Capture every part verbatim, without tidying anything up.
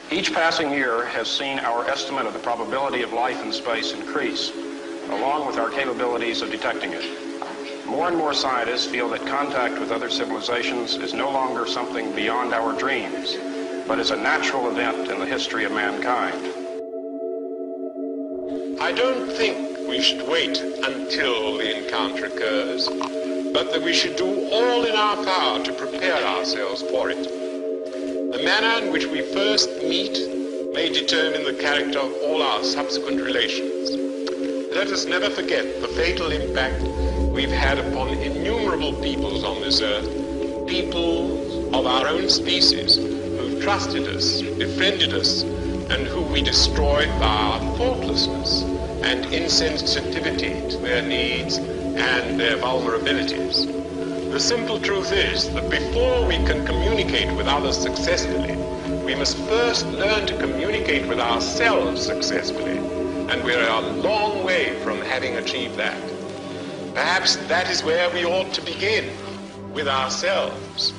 Each passing year has seen our estimate of the probability of life in space increase, along with our capabilities of detecting it. More and more scientists feel that contact with other civilizations is no longer something beyond our dreams, but is a natural event in the history of mankind. I don't think we should wait until the encounter occurs, but that we should do all in our power to prepare ourselves for it. The manner in which we first meet may determine the character of all our subsequent relations. Let us never forget the fatal impact we've had upon innumerable peoples on this earth, peoples of our own species who've trusted us, befriended us, and who we destroyed by our thoughtlessness and insensitivity to their needs and their vulnerabilities. The simple truth is that before we can communicate with others successfully, we must first learn to communicate with ourselves successfully, and we're a long way from having achieved that. Perhaps that is where we ought to begin, with ourselves.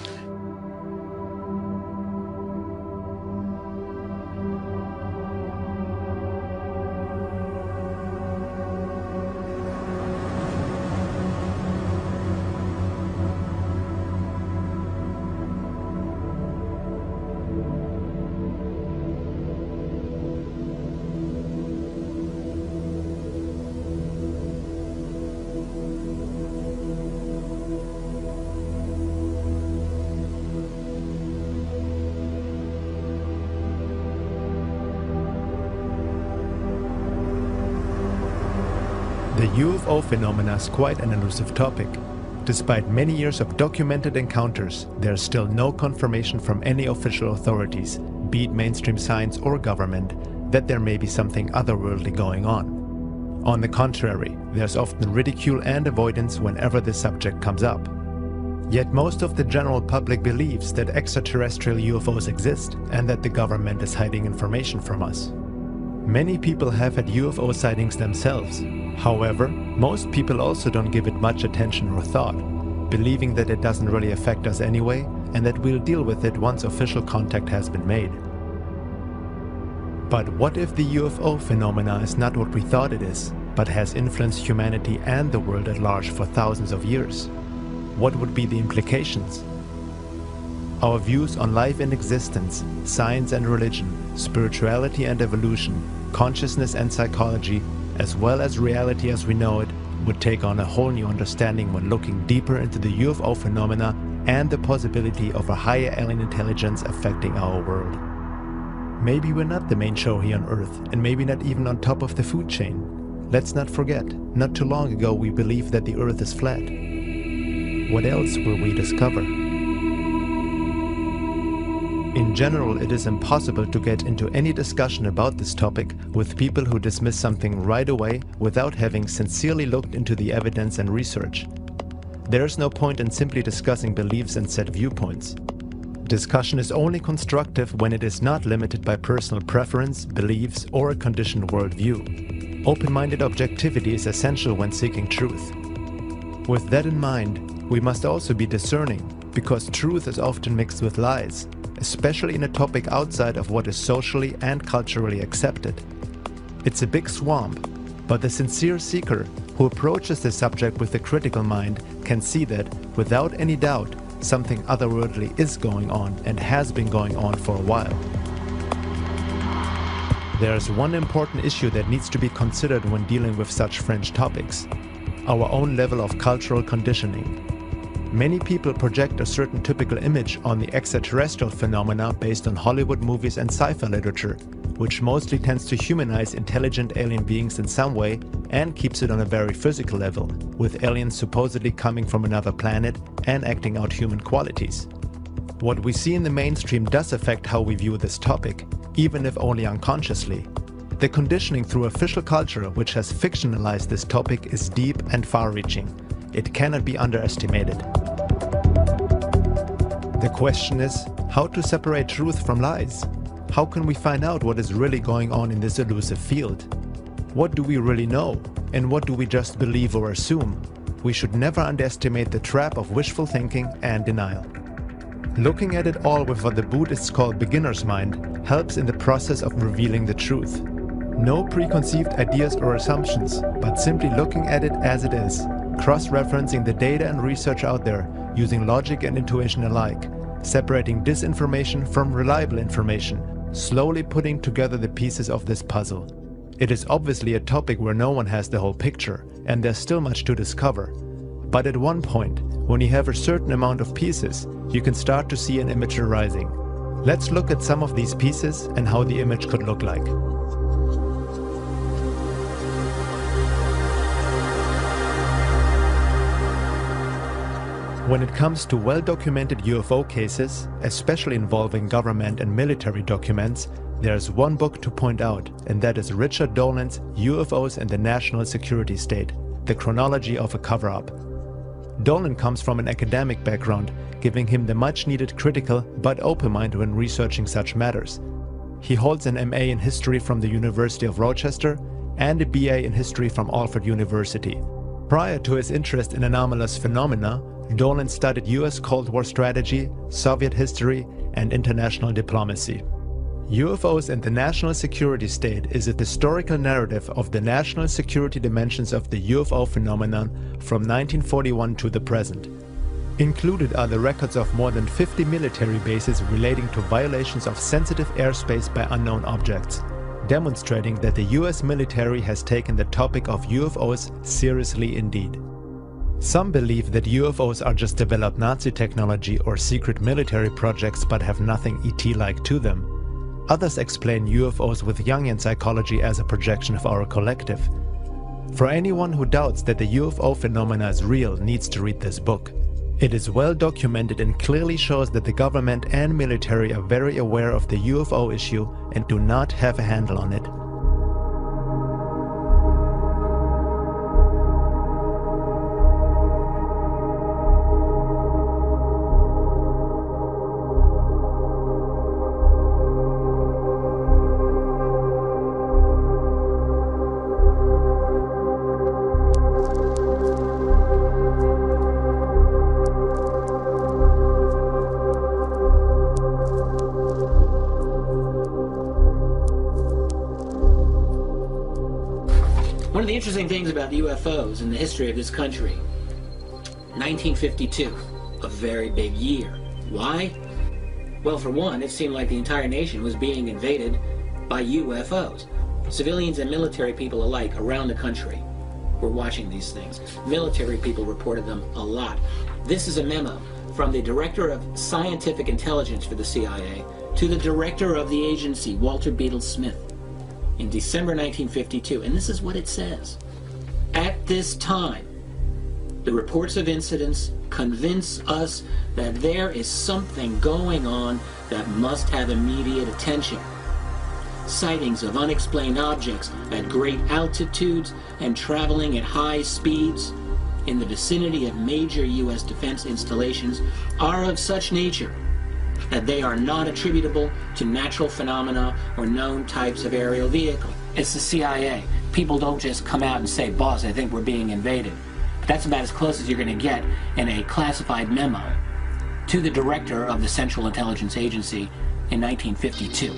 The U F O phenomena is quite an elusive topic. Despite many years of documented encounters, there is still no confirmation from any official authorities, be it mainstream science or government, that there may be something otherworldly going on. On the contrary, there's often ridicule and avoidance whenever the subject comes up. Yet most of the general public believes that extraterrestrial U F Os exist and that the government is hiding information from us. Many people have had U F O sightings themselves. However, most people also don't give it much attention or thought, believing that it doesn't really affect us anyway and that we'll deal with it once official contact has been made. But what if the U F O phenomena is not what we thought it is, but has influenced humanity and the world at large for thousands of years? What would be the implications? Our views on life and existence, science and religion, spirituality and evolution, consciousness and psychology, as well as reality as we know it, would take on a whole new understanding when looking deeper into the U F O phenomena and the possibility of a higher alien intelligence affecting our world. Maybe we're not the main show here on Earth, and maybe not even on top of the food chain. Let's not forget, not too long ago we believed that the Earth is flat. What else will we discover? In general, it is impossible to get into any discussion about this topic with people who dismiss something right away without having sincerely looked into the evidence and research. There is no point in simply discussing beliefs and set viewpoints. Discussion is only constructive when it is not limited by personal preference, beliefs, or a conditioned worldview. Open-minded objectivity is essential when seeking truth. With that in mind, we must also be discerning, because truth is often mixed with lies, especially in a topic outside of what is socially and culturally accepted. It's a big swamp, but the sincere seeker who approaches the subject with a critical mind can see that, without any doubt, something otherworldly is going on and has been going on for a while. There is one important issue that needs to be considered when dealing with such fringe topics: our own level of cultural conditioning. Many people project a certain typical image on the extraterrestrial phenomena based on Hollywood movies and sci-fi literature, which mostly tends to humanize intelligent alien beings in some way and keeps it on a very physical level, with aliens supposedly coming from another planet and acting out human qualities. What we see in the mainstream does affect how we view this topic, even if only unconsciously. The conditioning through official culture which has fictionalized this topic is deep and far-reaching. It cannot be underestimated. The question is, how to separate truth from lies? How can we find out what is really going on in this elusive field? What do we really know, and what do we just believe or assume? We should never underestimate the trap of wishful thinking and denial. Looking at it all with what the Buddhists call beginner's mind helps in the process of revealing the truth. No preconceived ideas or assumptions, but simply looking at it as it is, cross-referencing the data and research out there, using logic and intuition alike, separating disinformation from reliable information, slowly putting together the pieces of this puzzle. It is obviously a topic where no one has the whole picture, and there's still much to discover. But at one point, when you have a certain amount of pieces, you can start to see an image arising. Let's look at some of these pieces and how the image could look like. When it comes to well-documented U F O cases, especially involving government and military documents, there's one book to point out, and that is Richard Dolan's U F Os and the National Security State, The Chronology of a Cover-Up. Dolan comes from an academic background, giving him the much-needed critical but open mind when researching such matters. He holds an M A in History from the University of Rochester and a B A in History from Alfred University. Prior to his interest in anomalous phenomena, Dolan studied U S Cold War strategy, Soviet history, and international diplomacy. U F Os and the National Security State is a historical narrative of the national security dimensions of the U F O phenomenon from nineteen forty-one to the present. Included are the records of more than fifty military bases relating to violations of sensitive airspace by unknown objects, demonstrating that the U S military has taken the topic of U F Os seriously indeed. Some believe that U F Os are just developed Nazi technology or secret military projects but have nothing E T-like to them. Others explain U F Os with Jungian psychology as a projection of our collective. For anyone who doubts that the U F O phenomena is real needs to read this book. It is well documented and clearly shows that the government and military are very aware of the U F O issue and do not have a handle on it. One of the interesting things about U F Os in the history of this country, nineteen fifty-two, a very big year. Why? Well, for one, it seemed like the entire nation was being invaded by U F Os. Civilians and military people alike around the country were watching these things. Military people reported them a lot. This is a memo from the Director of Scientific Intelligence for the C I A to the Director of the agency, Walter Beadle Smith, in December nineteen fifty-two, and this is what it says. At this time, the reports of incidents convince us that there is something going on that must have immediate attention. Sightings of unexplained objects at great altitudes and traveling at high speeds in the vicinity of major U S defense installations are of such nature that they are not attributable to natural phenomena or known types of aerial vehicle. It's the C I A. People don't just come out and say, boss, I think we're being invaded. But that's about as close as you're going to get in a classified memo to the director of the Central Intelligence Agency in nineteen fifty-two.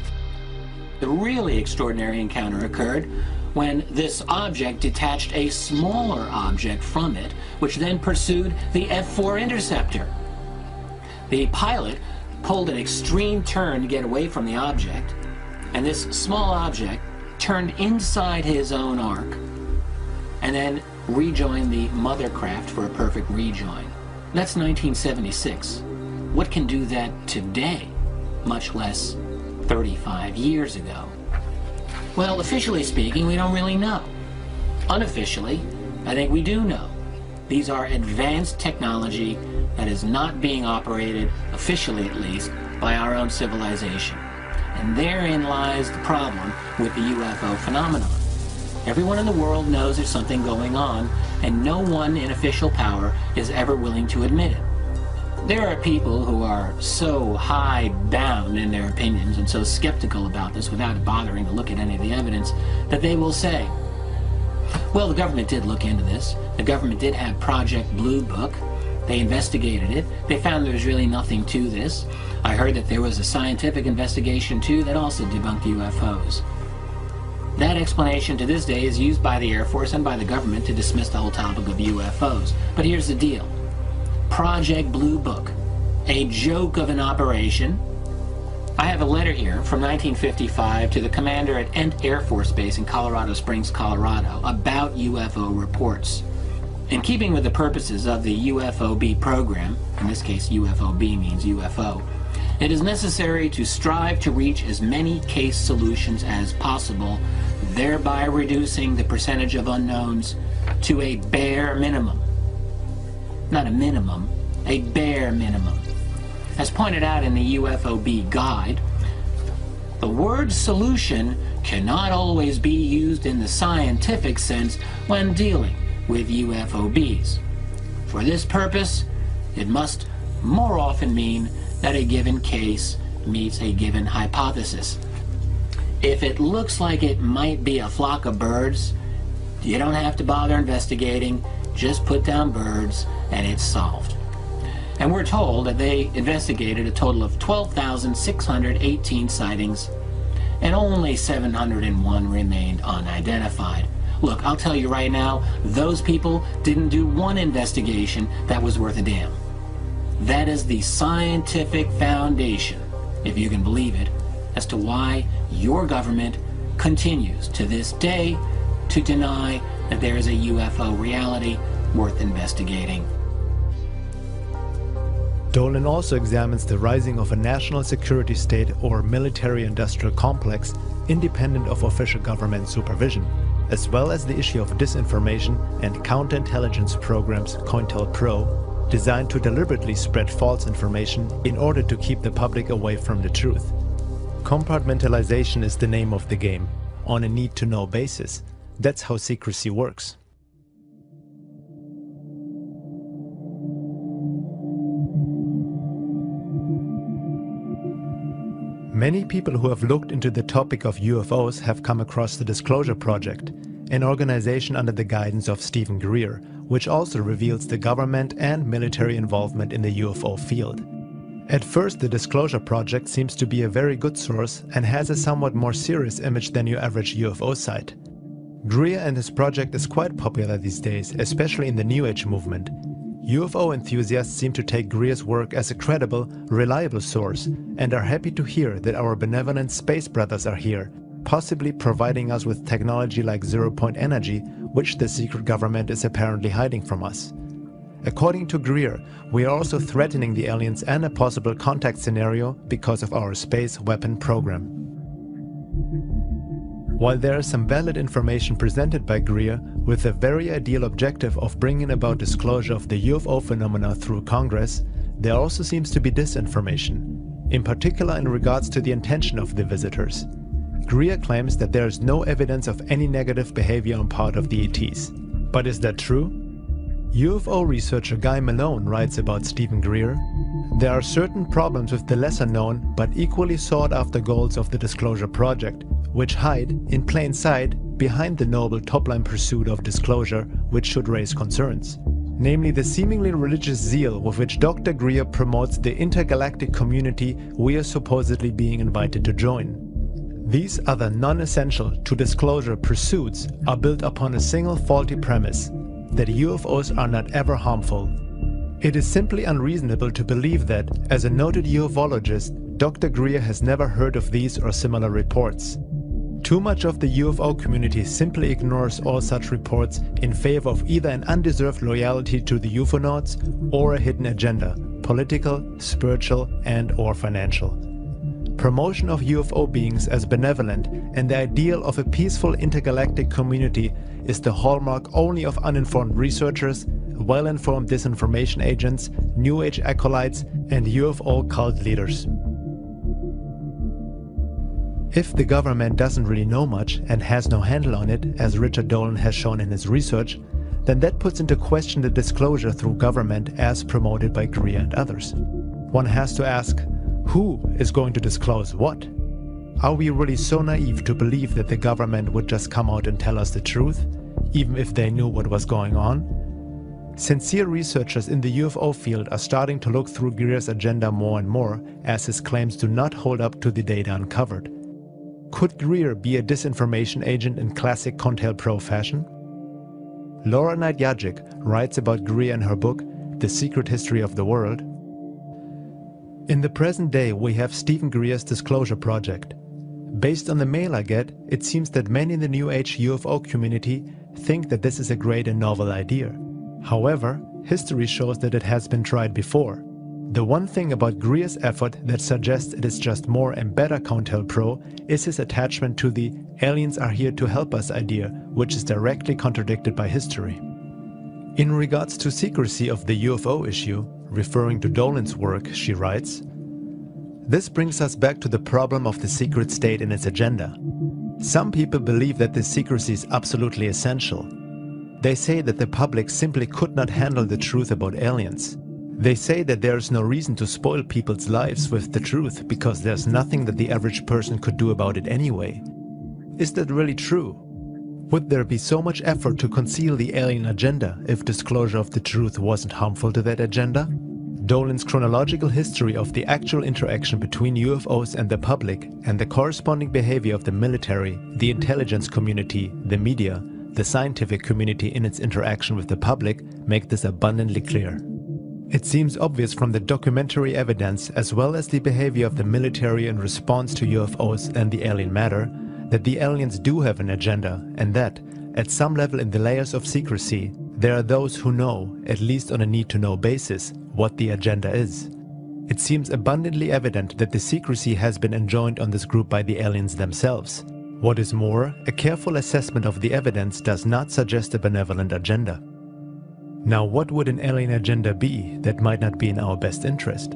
The really extraordinary encounter occurred when this object detached a smaller object from it, which then pursued the F four interceptor. The pilot pulled an extreme turn to get away from the object, and this small object turned inside his own arc and then rejoined the mother craft for a perfect rejoin. That's nineteen seventy-six. What can do that today, much less thirty-five years ago? Well, officially speaking, we don't really know. Unofficially, I think we do know. These are advanced technology that is not being operated, officially at least, by our own civilization. And therein lies the problem with the U F O phenomenon. Everyone in the world knows there's something going on, and no one in official power is ever willing to admit it. There are people who are so high-bound in their opinions and so skeptical about this without bothering to look at any of the evidence that they will say, well, the government did look into this. The government did have Project Blue Book, They investigated it. They found there was really nothing to this. I heard that there was a scientific investigation too that also debunked U F Os. That explanation to this day is used by the Air Force and by the government to dismiss the whole topic of U F Os. But here's the deal. Project Blue Book, a joke of an operation. I have a letter here from nineteen fifty-five to the commander at Ent Air Force Base in Colorado Springs, Colorado, about U F O reports. In keeping with the purposes of the U F O B program, in this case U F O B means U F O, it is necessary to strive to reach as many case solutions as possible, thereby reducing the percentage of unknowns to a bare minimum. Not a minimum, a bare minimum. As pointed out in the U F O B guide, the word solution cannot always be used in the scientific sense when dealing with U F O Bs. For this purpose, it must more often mean that a given case meets a given hypothesis. If it looks like it might be a flock of birds, you don't have to bother investigating, just put down birds and it's solved. And we're told that they investigated a total of twelve thousand six hundred eighteen sightings and only seven hundred one remained unidentified. Look, I'll tell you right now, those people didn't do one investigation that was worth a damn. That is the scientific foundation, if you can believe it, as to why your government continues to this day to deny that there is a U F O reality worth investigating. Dolan also examines the rising of a national security state or military-industrial complex independent of official government supervision, as well as the issue of disinformation and counterintelligence programs COINTELPRO, designed to deliberately spread false information in order to keep the public away from the truth. Compartmentalization is the name of the game, on a need-to-know basis. That's how secrecy works. Many people who have looked into the topic of U F Os have come across the Disclosure Project, an organization under the guidance of Steven Greer, which also reveals the government and military involvement in the U F O field. At first, the Disclosure Project seems to be a very good source and has a somewhat more serious image than your average U F O site. Greer and his project is quite popular these days, especially in the New Age movement. U F O enthusiasts seem to take Greer's work as a credible, reliable source and are happy to hear that our benevolent space brothers are here, possibly providing us with technology like zero-point energy, which the secret government is apparently hiding from us. According to Greer, we are also threatening the aliens and a possible contact scenario because of our space weapon program. While there is some valid information presented by Greer with the very ideal objective of bringing about disclosure of the U F O phenomena through Congress, there also seems to be disinformation, in particular in regards to the intention of the visitors. Greer claims that there is no evidence of any negative behavior on part of the E Ts. But is that true? U F O researcher Guy Malone writes about Steven Greer, "There are certain problems with the lesser known but equally sought after goals of the Disclosure Project, which hide, in plain sight, behind the noble top-line pursuit of disclosure, which should raise concerns. Namely the seemingly religious zeal with which Doctor Greer promotes the intergalactic community we are supposedly being invited to join. These other non-essential to disclosure pursuits are built upon a single faulty premise, that U F Os are not ever harmful. It is simply unreasonable to believe that, as a noted ufologist, Doctor Greer has never heard of these or similar reports. Too much of the U F O community simply ignores all such reports in favor of either an undeserved loyalty to the UFOnauts or a hidden agenda, political, spiritual, and or financial. Promotion of U F O beings as benevolent and the ideal of a peaceful intergalactic community is the hallmark only of uninformed researchers, well-informed disinformation agents, New Age acolytes, and U F O cult leaders. If the government doesn't really know much and has no handle on it, as Richard Dolan has shown in his research, then that puts into question the disclosure through government as promoted by Greer and others. One has to ask, who is going to disclose what? Are we really so naive to believe that the government would just come out and tell us the truth, even if they knew what was going on? Sincere researchers in the U F O field are starting to look through Greer's agenda more and more, as his claims do not hold up to the data uncovered. Could Greer be a disinformation agent in classic COINTELPRO fashion? Laura Knight-Yajic writes about Greer in her book, The Secret History of the World. In the present day, we have Stephen Greer's Disclosure Project. Based on the mail I get, it seems that many in the New Age U F O community think that this is a great and novel idea. However, history shows that it has been tried before. The one thing about Greer's effort that suggests it is just more and better COINTELPRO is his attachment to the aliens are here to help us idea, which is directly contradicted by history. In regards to secrecy of the U F O issue, referring to Dolan's work, she writes, "This brings us back to the problem of the secret state and its agenda. Some people believe that this secrecy is absolutely essential. They say that the public simply could not handle the truth about aliens. They say that there is no reason to spoil people's lives with the truth because there's nothing that the average person could do about it anyway. Is that really true? Would there be so much effort to conceal the alien agenda if disclosure of the truth wasn't harmful to that agenda?" Dolan's chronological history of the actual interaction between U F Os and the public and the corresponding behavior of the military, the intelligence community, the media, the scientific community in its interaction with the public make this abundantly clear. It seems obvious from the documentary evidence as well as the behavior of the military in response to U F Os and the alien matter that the aliens do have an agenda and that, at some level in the layers of secrecy, there are those who know, at least on a need-to-know basis, what the agenda is. It seems abundantly evident that the secrecy has been enjoined on this group by the aliens themselves. What is more, a careful assessment of the evidence does not suggest a benevolent agenda. Now, what would an alien agenda be that might not be in our best interest?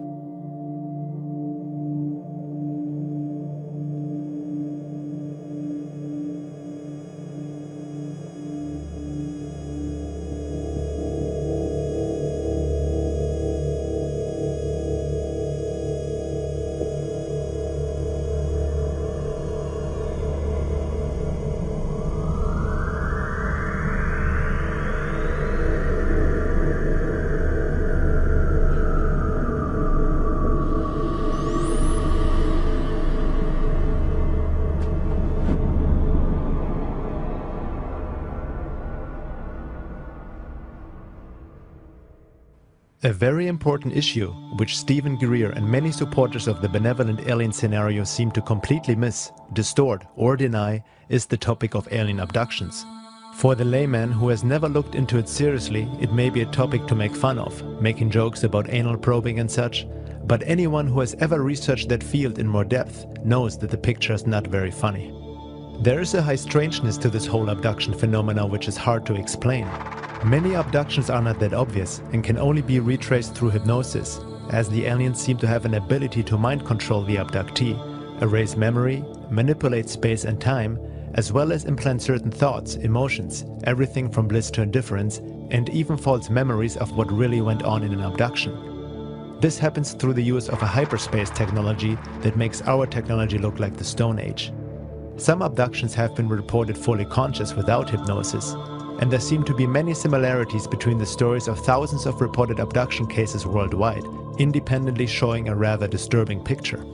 A very important issue, which Stephen Greer and many supporters of the benevolent alien scenario seem to completely miss, distort, or deny, is the topic of alien abductions. For the layman who has never looked into it seriously, it may be a topic to make fun of, making jokes about anal probing and such, but anyone who has ever researched that field in more depth knows that the picture is not very funny. There is a high strangeness to this whole abduction phenomena which is hard to explain. Many abductions are not that obvious and can only be retraced through hypnosis, as the aliens seem to have an ability to mind control the abductee, erase memory, manipulate space and time, as well as implant certain thoughts, emotions, everything from bliss to indifference, and even false memories of what really went on in an abduction. This happens through the use of a hyperspace technology that makes our technology look like the Stone Age. Some abductions have been reported fully conscious without hypnosis, and there seem to be many similarities between the stories of thousands of reported abduction cases worldwide, independently showing a rather disturbing picture.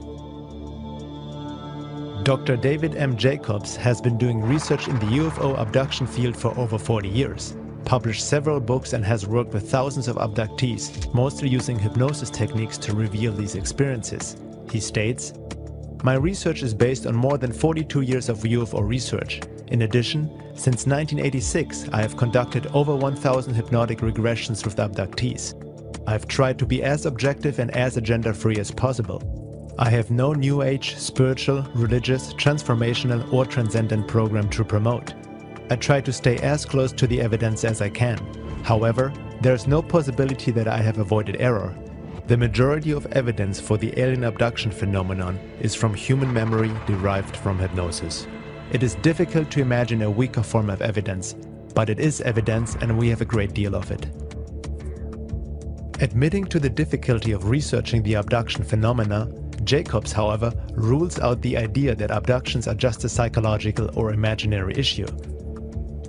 Doctor David M. Jacobs has been doing research in the U F O abduction field for over forty years, published several books and has worked with thousands of abductees, mostly using hypnosis techniques to reveal these experiences. He states, "My research is based on more than forty-two years of U F O research. In addition, since nineteen eighty-six, I have conducted over one thousand hypnotic regressions with abductees. I've tried to be as objective and as agenda-free as possible. I have no New Age, spiritual, religious, transformational or transcendent program to promote. I try to stay as close to the evidence as I can. However, there is no possibility that I have avoided error. The majority of evidence for the alien abduction phenomenon is from human memory derived from hypnosis. It is difficult to imagine a weaker form of evidence, but it is evidence and we have a great deal of it." Admitting to the difficulty of researching the abduction phenomena, Jacobs, however, rules out the idea that abductions are just a psychological or imaginary issue.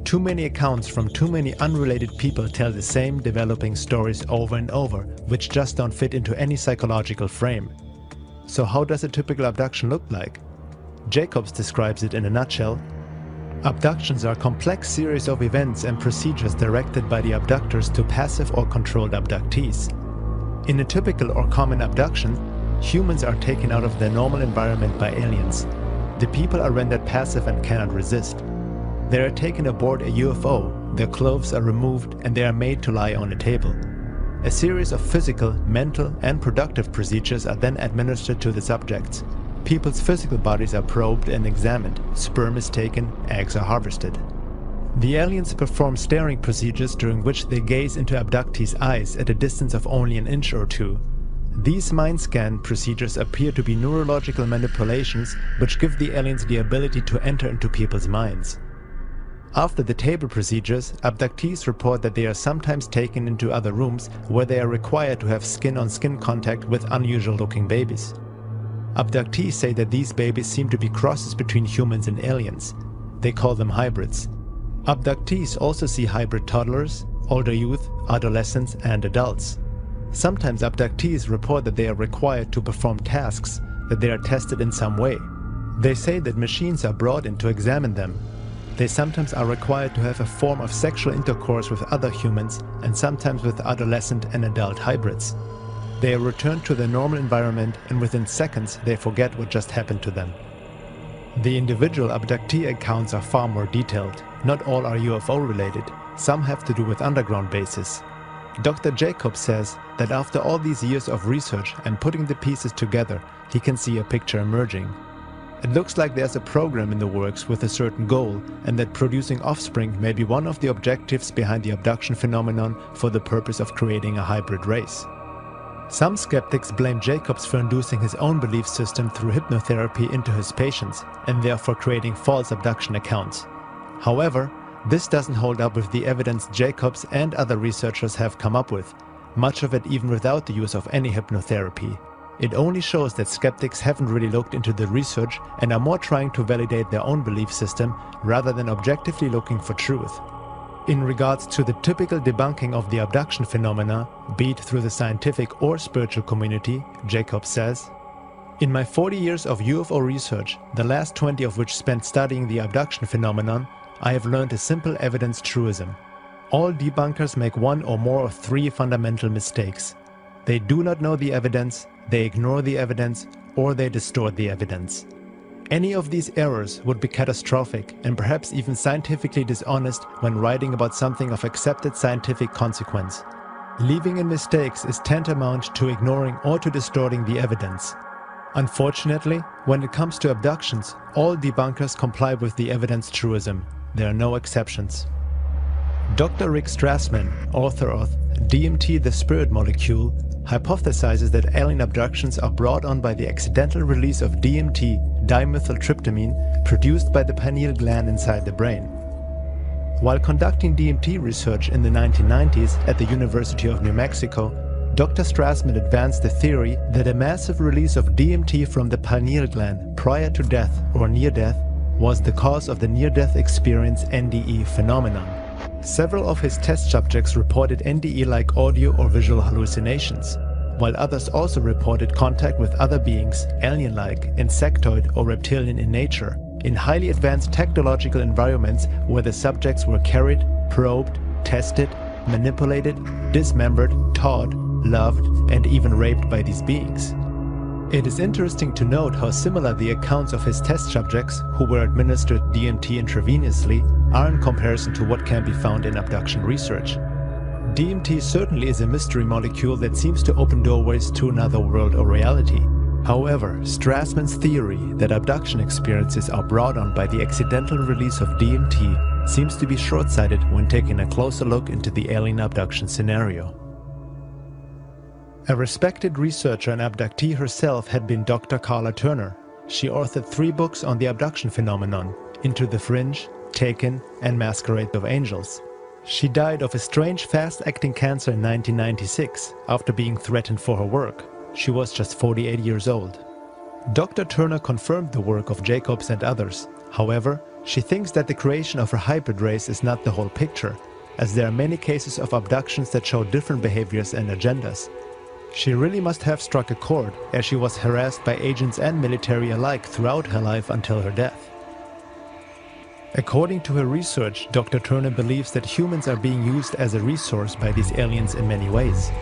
Too many accounts from too many unrelated people tell the same developing stories over and over, which just don't fit into any psychological frame. So how does a typical abduction look like? Jacobs describes it in a nutshell. Abductions are a complex series of events and procedures directed by the abductors to passive or controlled abductees. In a typical or common abduction, humans are taken out of their normal environment by aliens. The people are rendered passive and cannot resist. They are taken aboard a U F O, their clothes are removed, and they are made to lie on a table. A series of physical, mental, and productive procedures are then administered to the subjects. People's physical bodies are probed and examined, sperm is taken, eggs are harvested. The aliens perform staring procedures during which they gaze into abductees' eyes at a distance of only an inch or two. These mind scan procedures appear to be neurological manipulations which give the aliens the ability to enter into people's minds. After the table procedures, abductees report that they are sometimes taken into other rooms where they are required to have skin-on-skin contact with unusual-looking babies. Abductees say that these babies seem to be crosses between humans and aliens. They call them hybrids. Abductees also see hybrid toddlers, older youth, adolescents, and adults. Sometimes abductees report that they are required to perform tasks, that they are tested in some way. They say that machines are brought in to examine them. They sometimes are required to have a form of sexual intercourse with other humans and sometimes with adolescent and adult hybrids. They are returned to their normal environment and within seconds they forget what just happened to them. The individual abductee accounts are far more detailed. Not all are U F O related. Some have to do with underground bases. Doctor Jacobs says that after all these years of research and putting the pieces together, he can see a picture emerging. It looks like there's a program in the works with a certain goal, and that producing offspring may be one of the objectives behind the abduction phenomenon for the purpose of creating a hybrid race. Some skeptics blame Jacobs for inducing his own belief system through hypnotherapy into his patients, and therefore creating false abduction accounts. However, this doesn't hold up with the evidence Jacobs and other researchers have come up with, much of it even without the use of any hypnotherapy. It only shows that skeptics haven't really looked into the research and are more trying to validate their own belief system rather than objectively looking for truth. In regards to the typical debunking of the abduction phenomena, be it through the scientific or spiritual community, Jacobs says, "In my forty years of U F O research, the last twenty of which spent studying the abduction phenomenon, I have learned a simple evidence truism. All debunkers make one or more of three fundamental mistakes. They do not know the evidence, they ignore the evidence, or they distort the evidence. Any of these errors would be catastrophic and perhaps even scientifically dishonest when writing about something of accepted scientific consequence. Leaving in mistakes is tantamount to ignoring or to distorting the evidence. Unfortunately, when it comes to abductions, all debunkers comply with the evidence truism. There are no exceptions." Doctor Rick Strassman, author of D M T: The Spirit Molecule, hypothesizes that alien abductions are brought on by the accidental release of D M T, dimethyltryptamine, produced by the pineal gland inside the brain. While conducting D M T research in the nineteen nineties at the University of New Mexico, Doctor Strassman advanced the theory that a massive release of D M T from the pineal gland prior to death or near death was the cause of the near-death experience N D E phenomenon. Several of his test subjects reported N D E-like audio or visual hallucinations, while others also reported contact with other beings, alien-like, insectoid or reptilian in nature, in highly advanced technological environments where the subjects were carried, probed, tested, manipulated, dismembered, taught, loved, and even raped by these beings. It is interesting to note how similar the accounts of his test subjects, who were administered D M T intravenously, are in comparison to what can be found in abduction research. D M T certainly is a mystery molecule that seems to open doorways to another world or reality. However, Strassman's theory that abduction experiences are brought on by the accidental release of D M T seems to be short-sighted when taking a closer look into the alien abduction scenario. A respected researcher and abductee herself had been Doctor Karla Turner. She authored three books on the abduction phenomenon: Into the Fringe, Taken, and Masquerade of Angels. She died of a strange fast-acting cancer in nineteen ninety-six after being threatened for her work. She was just forty-eight years old. Doctor Turner confirmed the work of Jacobs and others. However, She thinks that the creation of a hybrid race is not the whole picture, as there are many cases of abductions that show different behaviors and agendas. She really must have struck a chord, as she was harassed by agents and military alike throughout her life until her death. According to her research, Doctor Turner believes that humans are being used as a resource by these aliens in many ways.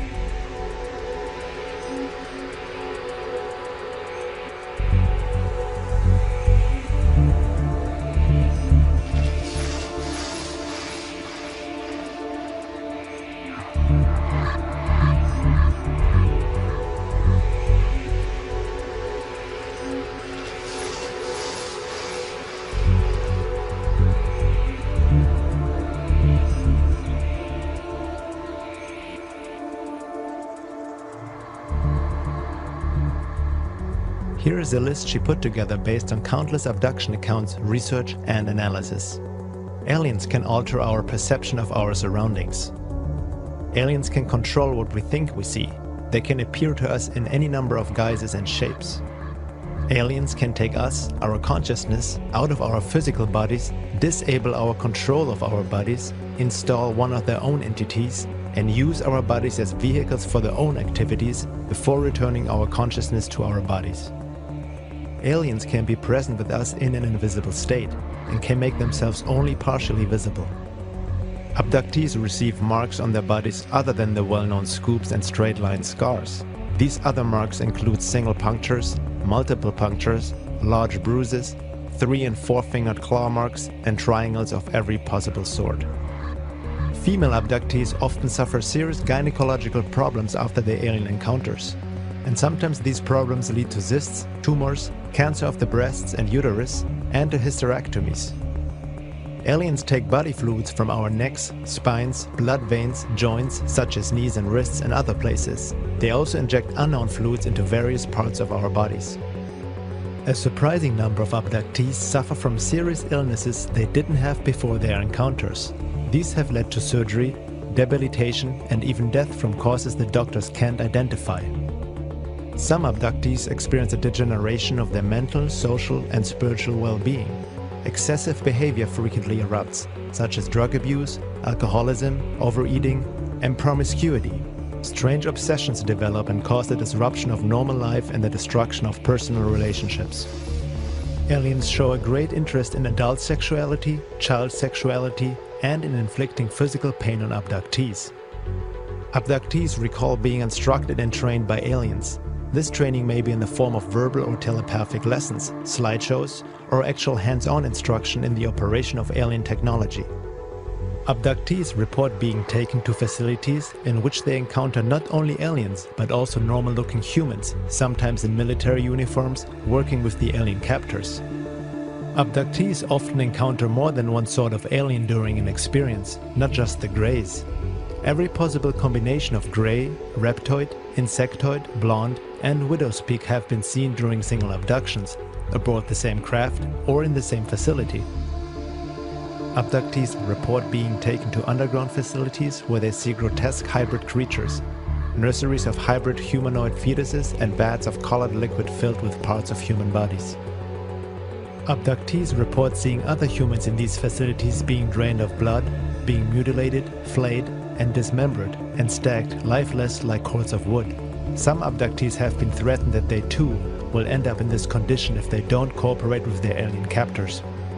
Here is a list she put together based on countless abduction accounts, research and analysis. Aliens can alter our perception of our surroundings. Aliens can control what we think we see. They can appear to us in any number of guises and shapes. Aliens can take us, our consciousness, out of our physical bodies, disable our control of our bodies, install one of their own entities, and use our bodies as vehicles for their own activities before returning our consciousness to our bodies. Aliens can be present with us in an invisible state and can make themselves only partially visible. Abductees receive marks on their bodies other than the well-known scoops and straight-line scars. These other marks include single punctures, multiple punctures, large bruises, three and four-fingered claw marks, and triangles of every possible sort. Female abductees often suffer serious gynecological problems after their alien encounters. And sometimes these problems lead to cysts, tumors, cancer of the breasts and uterus, and to hysterectomies. Aliens take body fluids from our necks, spines, blood veins, joints, such as knees and wrists and other places. They also inject unknown fluids into various parts of our bodies. A surprising number of abductees suffer from serious illnesses they didn't have before their encounters. These have led to surgery, debilitation, and even death from causes the doctors can't identify. Some abductees experience a degeneration of their mental, social, and spiritual well-being. Excessive behavior frequently erupts, such as drug abuse, alcoholism, overeating, and promiscuity. Strange obsessions develop and cause the disruption of normal life and the destruction of personal relationships. Aliens show a great interest in adult sexuality, child sexuality, and in inflicting physical pain on abductees. Abductees recall being instructed and trained by aliens. This training may be in the form of verbal or telepathic lessons, slideshows, or actual hands-on instruction in the operation of alien technology. Abductees report being taken to facilities in which they encounter not only aliens, but also normal-looking humans, sometimes in military uniforms, working with the alien captors. Abductees often encounter more than one sort of alien during an experience, not just the greys. Every possible combination of grey, reptoid, insectoid, blonde, and widow's peak have been seen during single abductions, aboard the same craft or in the same facility. Abductees report being taken to underground facilities where they see grotesque hybrid creatures, nurseries of hybrid humanoid fetuses and vats of colored liquid filled with parts of human bodies. Abductees report seeing other humans in these facilities being drained of blood, being mutilated, flayed, and dismembered and stacked lifeless like cords of wood. Some abductees have been threatened that they too will end up in this condition if they don't cooperate with their alien captors.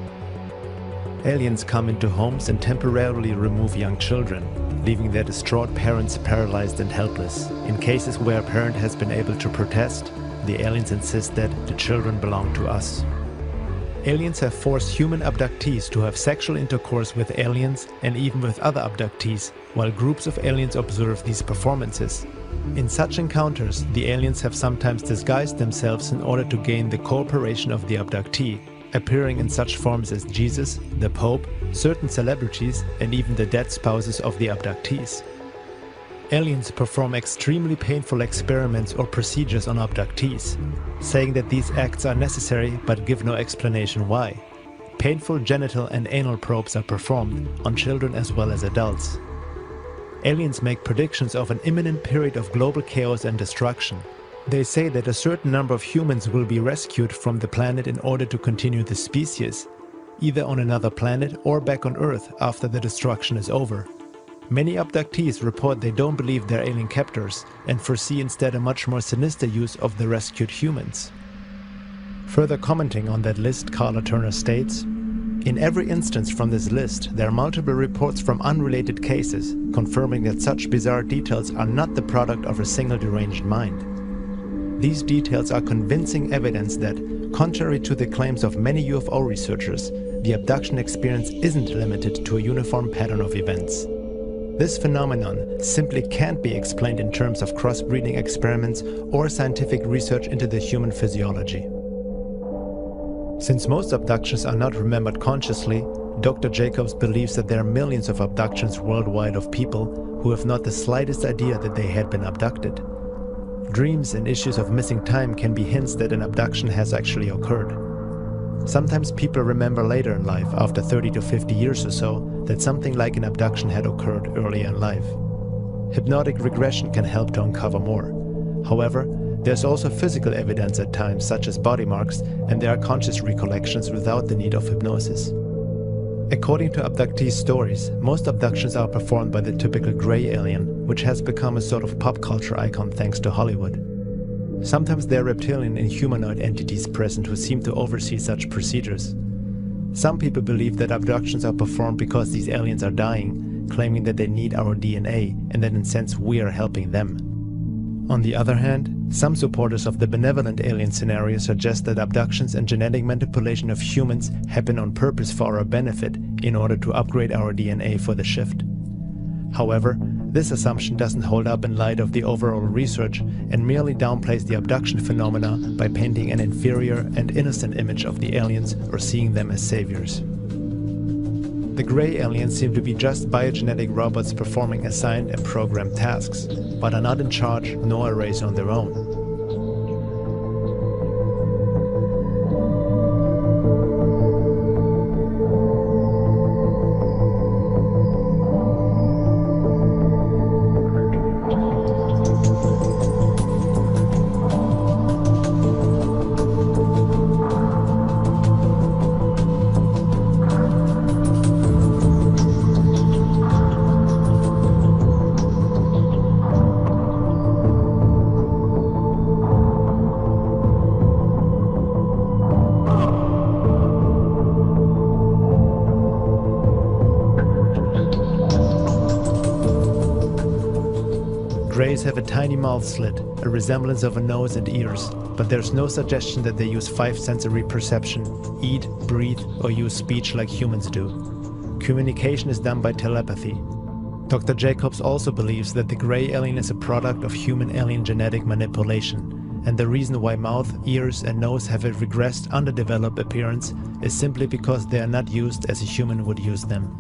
Aliens come into homes and temporarily remove young children, leaving their distraught parents paralyzed and helpless. In cases where a parent has been able to protest, the aliens insist that the children belong to us. Aliens have forced human abductees to have sexual intercourse with aliens and even with other abductees, while groups of aliens observe these performances. In such encounters, the aliens have sometimes disguised themselves in order to gain the cooperation of the abductee, appearing in such forms as Jesus, the Pope, certain celebrities, and even the dead spouses of the abductees. Aliens perform extremely painful experiments or procedures on abductees, saying that these acts are necessary but give no explanation why. Painful genital and anal probes are performed on children as well as adults. Aliens make predictions of an imminent period of global chaos and destruction. They say that a certain number of humans will be rescued from the planet in order to continue the species. either on another planet or back on Earth after the destruction is over. Many abductees report they don't believe they're alien captors and foresee instead a much more sinister use of the rescued humans. Further commenting on that list, Karla Turner states, "In every instance from this list, there are multiple reports from unrelated cases, confirming that such bizarre details are not the product of a single deranged mind. These details are convincing evidence that, contrary to the claims of many U F O researchers, the abduction experience isn't limited to a uniform pattern of events. This phenomenon simply can't be explained in terms of crossbreeding experiments or scientific research into the human physiology." Since most abductions are not remembered consciously, Doctor Jacobs believes that there are millions of abductions worldwide of people who have not the slightest idea that they had been abducted. Dreams and issues of missing time can be hints that an abduction has actually occurred. Sometimes people remember later in life, after thirty to fifty years or so, that something like an abduction had occurred earlier in life. Hypnotic regression can help to uncover more. However, there's also physical evidence at times, such as body marks, and there are conscious recollections without the need of hypnosis. According to abductee stories, most abductions are performed by the typical grey alien, which has become a sort of pop culture icon thanks to Hollywood. Sometimes there are reptilian and humanoid entities present who seem to oversee such procedures. Some people believe that abductions are performed because these aliens are dying, claiming that they need our D N A and that in a sense we are helping them. On the other hand, some supporters of the benevolent alien scenario suggest that abductions and genetic manipulation of humans happen on purpose for our benefit in order to upgrade our D N A for the shift. However, this assumption doesn't hold up in light of the overall research and merely downplays the abduction phenomena by painting an inferior and innocent image of the aliens or seeing them as saviors. The grey aliens seem to be just biogenetic robots performing assigned and programmed tasks, but are not in charge nor a race on their own. Greys have a tiny mouth slit, a resemblance of a nose and ears, but there's no suggestion that they use five sensory perception, eat, breathe, or use speech like humans do. Communication is done by telepathy. Doctor Jacobs also believes that the grey alien is a product of human-alien genetic manipulation, and the reason why mouth, ears, and nose have a regressed, underdeveloped appearance is simply because they are not used as a human would use them.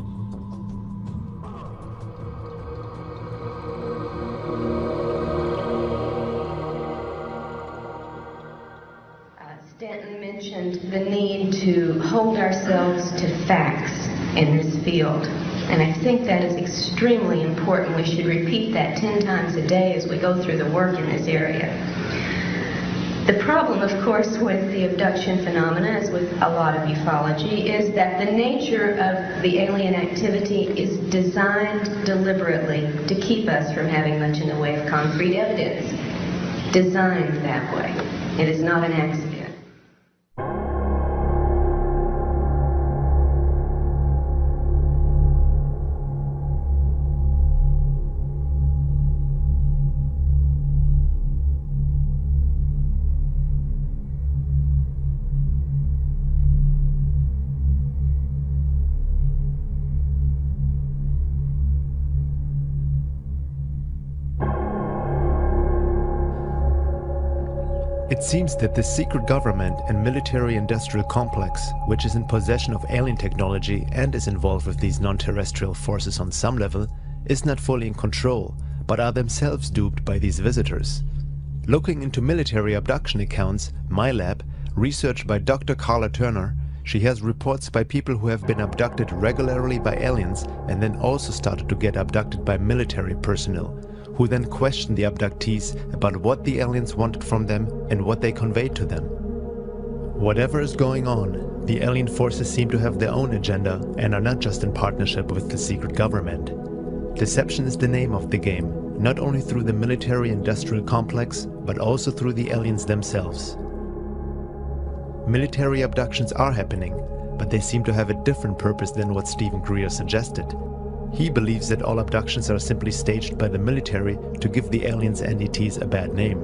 Stanton mentioned the need to hold ourselves to facts in this field, and I think that is extremely important. We should repeat that ten times a day as we go through the work in this area. The problem, of course, with the abduction phenomena, as with a lot of ufology, is that the nature of the alien activity is designed deliberately to keep us from having much in the way of concrete evidence. Designed that way. It is not an accident. It seems that the secret government and military-industrial complex, which is in possession of alien technology and is involved with these non-terrestrial forces on some level, is not fully in control, but are themselves duped by these visitors. Looking into military abduction accounts, MyLab, researched by Doctor Karla Turner, she has reports by people who have been abducted regularly by aliens and then also started to get abducted by military personnel, who then questioned the abductees about what the aliens wanted from them and what they conveyed to them. Whatever is going on, the alien forces seem to have their own agenda and are not just in partnership with the secret government. Deception is the name of the game, not only through the military-industrial complex, but also through the aliens themselves. Military abductions are happening, but they seem to have a different purpose than what Steven Greer suggested. He believes that all abductions are simply staged by the military to give the aliens' entities a bad name.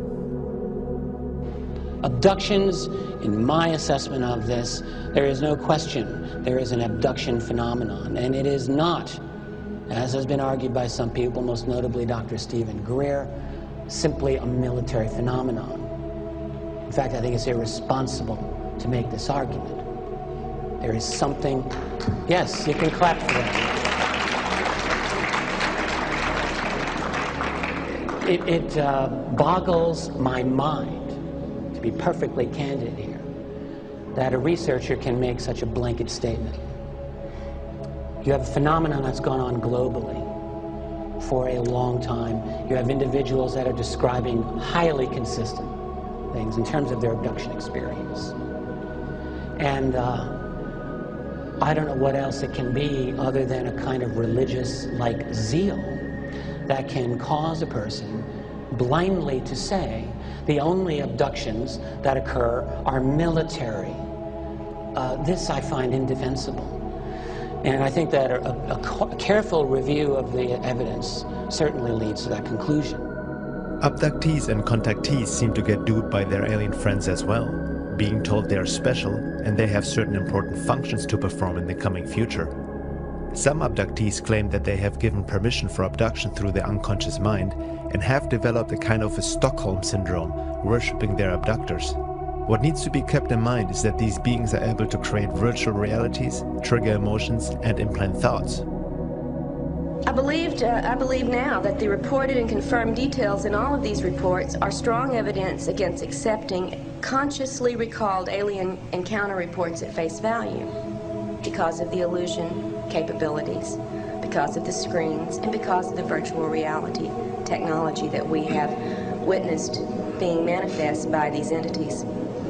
Abductions, in my assessment of this, there is no question there is an abduction phenomenon, and it is not, as has been argued by some people, most notably Doctor Steven Greer, simply a military phenomenon. In fact, I think it's irresponsible to make this argument. There is something... Yes, you can clap for that. It, it uh, boggles my mind, to be perfectly candid here, that a researcher can make such a blanket statement. You have a phenomenon that's gone on globally for a long time. You have individuals that are describing highly consistent things in terms of their abduction experience. And uh, I don't know what else it can be other than a kind of religious-like zeal that can cause a person blindly to say the only abductions that occur are military. Uh, this I find indefensible. And I think that a, a, a careful review of the evidence certainly leads to that conclusion. Abductees and contactees seem to get duped by their alien friends as well, being told they are special and they have certain important functions to perform in the coming future. Some abductees claim that they have given permission for abduction through their unconscious mind and have developed a kind of a Stockholm syndrome, worshipping their abductors. What needs to be kept in mind is that these beings are able to create virtual realities, trigger emotions, and implant thoughts. I believed, uh, I believe now that the reported and confirmed details in all of these reports are strong evidence against accepting consciously recalled alien encounter reports at face value because of the illusion capabilities, because of the screens, and because of the virtual reality technology that we have witnessed being manifest by these entities.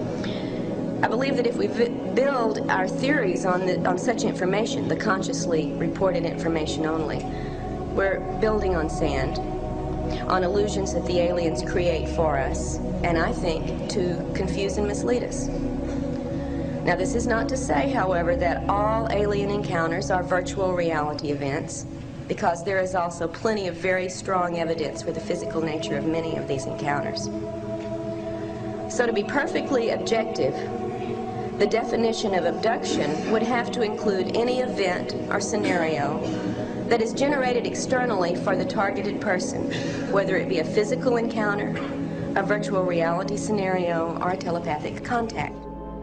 I believe that if we build our theories on, the, on such information, the consciously reported information only, we're building on sand, on illusions that the aliens create for us, and I think to confuse and mislead us. Now, this is not to say, however, that all alien encounters are virtual reality events, because there is also plenty of very strong evidence for the physical nature of many of these encounters. So to be perfectly objective, the definition of abduction would have to include any event or scenario that is generated externally for the targeted person, whether it be a physical encounter, a virtual reality scenario, or a telepathic contact.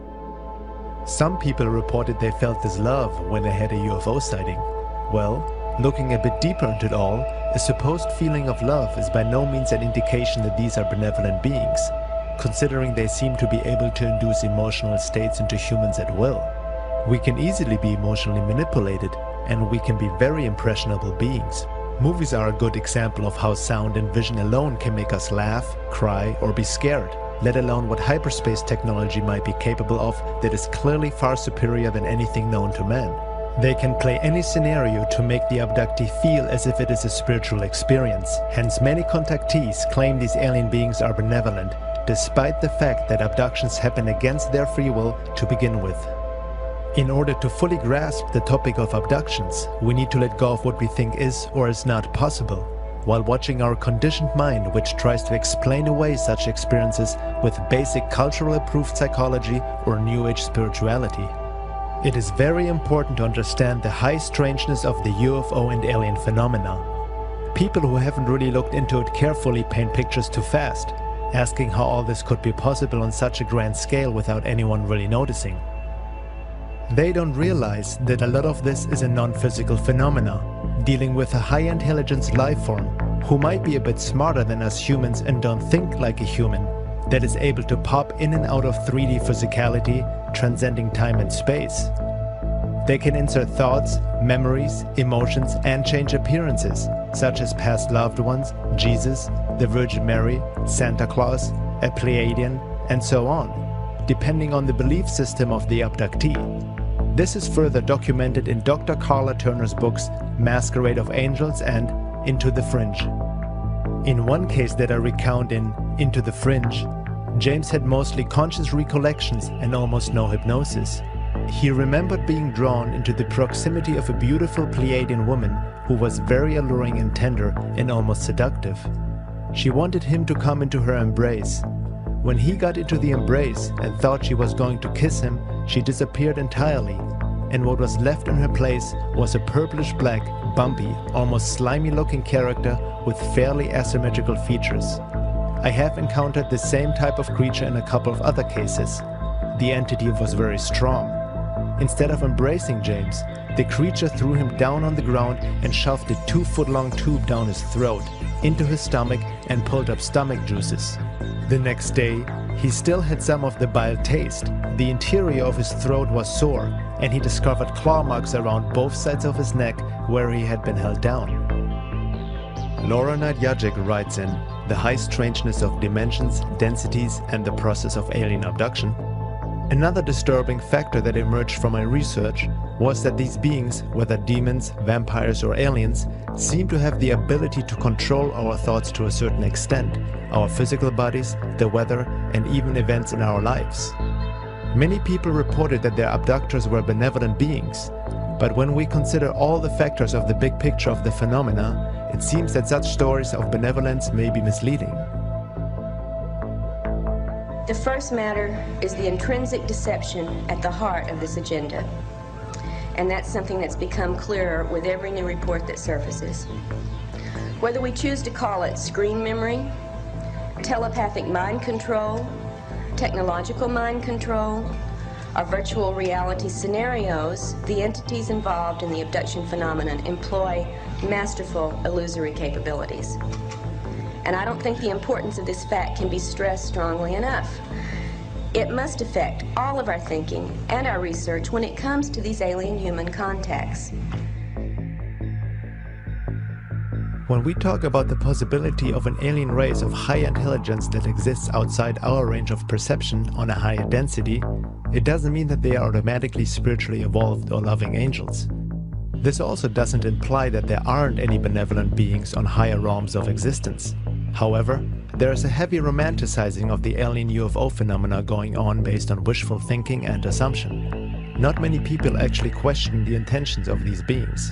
Some people reported they felt this love when they had a U F O sighting. Well, looking a bit deeper into it all, a supposed feeling of love is by no means an indication that these are benevolent beings, considering they seem to be able to induce emotional states into humans at will. We can easily be emotionally manipulated, and we can be very impressionable beings. Movies are a good example of how sound and vision alone can make us laugh, cry, or be scared, let alone what hyperspace technology might be capable of that is clearly far superior than anything known to man. They can play any scenario to make the abductee feel as if it is a spiritual experience. Hence, many contactees claim these alien beings are benevolent, despite the fact that abductions happen against their free will to begin with. In order to fully grasp the topic of abductions, we need to let go of what we think is or is not possible, while watching our conditioned mind, which tries to explain away such experiences with basic culturally approved psychology or New Age spirituality. It is very important to understand the high strangeness of the U F O and alien phenomena. People who haven't really looked into it carefully paint pictures too fast, asking how all this could be possible on such a grand scale without anyone really noticing. They don't realize that a lot of this is a non-physical phenomena, dealing with a high-intelligence life form who might be a bit smarter than us humans and don't think like a human, that is able to pop in and out of three D physicality, transcending time and space. They can insert thoughts, memories, emotions, and change appearances, such as past loved ones, Jesus, the Virgin Mary, Santa Claus, a Pleiadian, and so on. depending on the belief system of the abductee. This is further documented in Doctor Carla Turner's books Masquerade of Angels and Into the Fringe. In one case that I recount in Into the Fringe, James had mostly conscious recollections and almost no hypnosis. He remembered being drawn into the proximity of a beautiful Pleiadian woman who was very alluring and tender and almost seductive. She wanted him to come into her embrace. When he got into the embrace and thought she was going to kiss him, she disappeared entirely, and what was left in her place was a purplish-black, bumpy, almost slimy-looking character with fairly asymmetrical features. I have encountered the same type of creature in a couple of other cases. The entity was very strong. Instead of embracing James, the creature threw him down on the ground and shoved a two-foot-long tube down his throat, into his stomach, and pulled up stomach juices. The next day, he still had some of the bile taste. The interior of his throat was sore, and he discovered claw marks around both sides of his neck where he had been held down. Laura Knight-Yajek writes in The High Strangeness of Dimensions, Densities, and the Process of Alien Abduction, another disturbing factor that emerged from my research was that these beings, whether demons, vampires, or aliens, seem to have the ability to control our thoughts to a certain extent, our physical bodies, the weather, and even events in our lives. Many people reported that their abductors were benevolent beings, but when we consider all the factors of the big picture of the phenomena, it seems that such stories of benevolence may be misleading. The first matter is the intrinsic deception at the heart of this agenda. And that's something that's become clearer with every new report that surfaces. Whether we choose to call it screen memory, telepathic mind control, technological mind control, or virtual reality scenarios, the entities involved in the abduction phenomenon employ masterful illusory capabilities. And I don't think the importance of this fact can be stressed strongly enough. It must affect all of our thinking and our research when it comes to these alien-human contacts. When we talk about the possibility of an alien race of high intelligence that exists outside our range of perception on a higher density, it doesn't mean that they are automatically spiritually evolved or loving angels. This also doesn't imply that there aren't any benevolent beings on higher realms of existence. However, there is a heavy romanticizing of the alien U F O phenomena going on based on wishful thinking and assumption. Not many people actually question the intentions of these beings.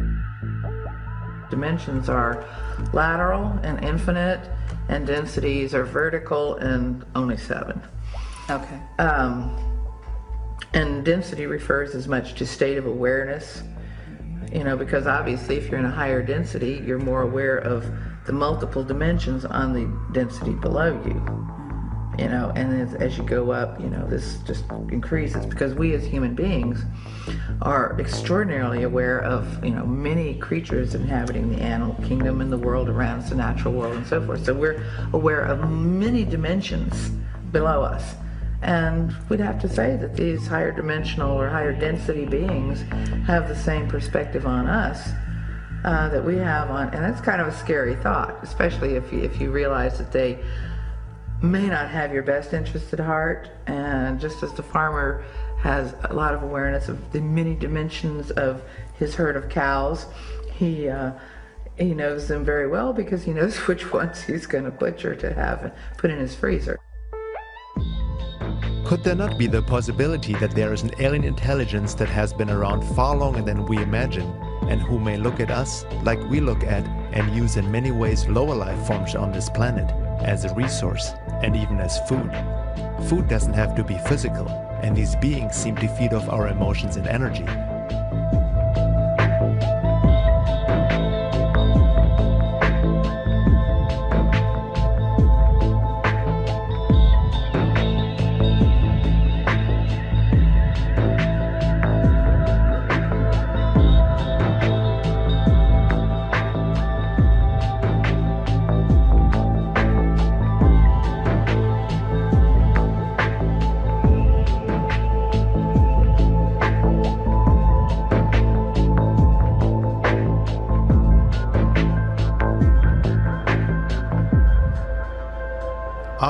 Dimensions are lateral and infinite, and densities are vertical and only seven. Okay. Um, and density refers as much to state of awareness, you know, because obviously if you're in a higher density, you're more aware of the multiple dimensions on the density below you, you know, and as, as you go up, you know, this just increases because we as human beings are extraordinarily aware of, you know, many creatures inhabiting the animal kingdom and the world around us, the natural world and so forth. So we're aware of many dimensions below us. And we'd have to say that these higher dimensional or higher density beings have the same perspective on us uh, that we have on, and that's kind of a scary thought, especially if you, if you realize that they may not have your best interest at heart, and just as the farmer has a lot of awareness of the many dimensions of his herd of cows, he uh, he knows them very well because he knows which ones he's going to butcher to have put in his freezer. Could there not be the possibility that there is an alien intelligence that has been around far longer than we imagine, and who may look at us like we look at and use in many ways lower life forms on this planet as a resource and even as food? Food doesn't have to be physical, and these beings seem to feed off our emotions and energy.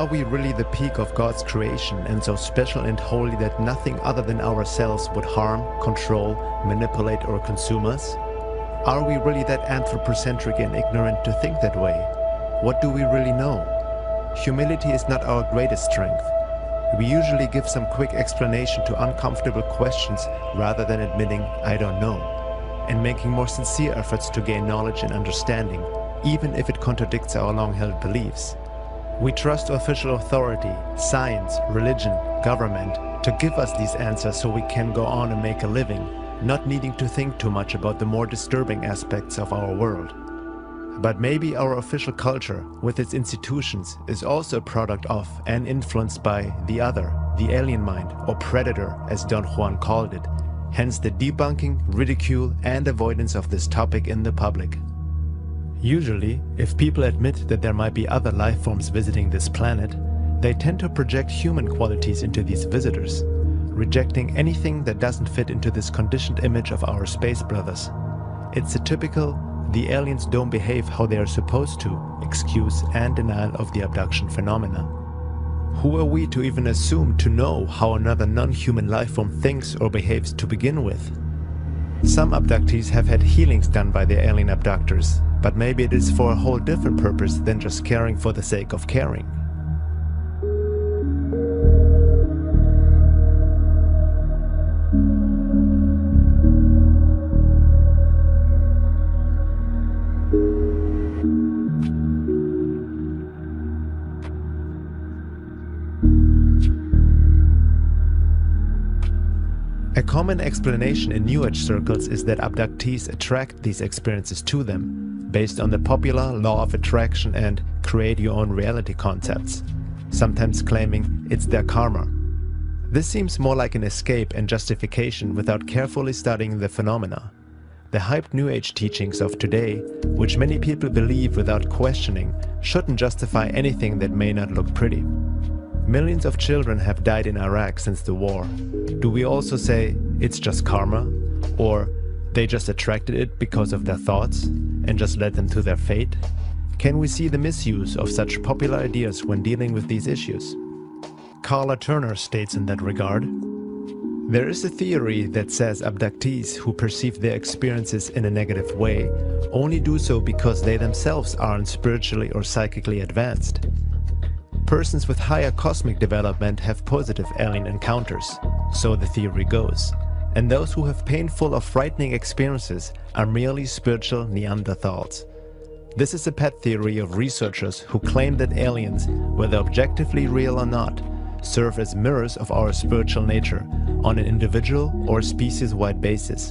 Are we really the peak of God's creation and so special and holy that nothing other than ourselves would harm, control, manipulate or consume us? Are we really that anthropocentric and ignorant to think that way? What do we really know? Humility is not our greatest strength. We usually give some quick explanation to uncomfortable questions rather than admitting, I don't know, and making more sincere efforts to gain knowledge and understanding, even if it contradicts our long-held beliefs. We trust official authority, science, religion, government to give us these answers so we can go on and make a living, not needing to think too much about the more disturbing aspects of our world. But maybe our official culture, with its institutions, is also a product of and influenced by the other, the alien mind, or predator, as Don Juan called it, hence the debunking, ridicule, and avoidance of this topic in the public. Usually, if people admit that there might be other life forms visiting this planet, they tend to project human qualities into these visitors, rejecting anything that doesn't fit into this conditioned image of our space brothers. It's a typical "the aliens don't behave how they are supposed to" excuse and denial of the abduction phenomena. Who are we to even assume to know how another non-human life form thinks or behaves to begin with? Some abductees have had healings done by their alien abductors, but maybe it is for a whole different purpose than just caring for the sake of caring. A common explanation in New Age circles is that abductees attract these experiences to them, based on the popular law of attraction and create your own reality concepts, sometimes claiming it's their karma. This seems more like an escape and justification without carefully studying the phenomena. The hyped New Age teachings of today, which many people believe without questioning, shouldn't justify anything that may not look pretty. Millions of children have died in Iraq since the war. Do we also say it's just karma? Or they just attracted it because of their thoughts and just led them to their fate? Can we see the misuse of such popular ideas when dealing with these issues? Carla Turner states in that regard, "There is a theory that says abductees who perceive their experiences in a negative way only do so because they themselves aren't spiritually or psychically advanced. Persons with higher cosmic development have positive alien encounters, so the theory goes, and those who have painful or frightening experiences are merely spiritual Neanderthals. This is a pet theory of researchers who claim that aliens, whether objectively real or not, serve as mirrors of our spiritual nature on an individual or species-wide basis.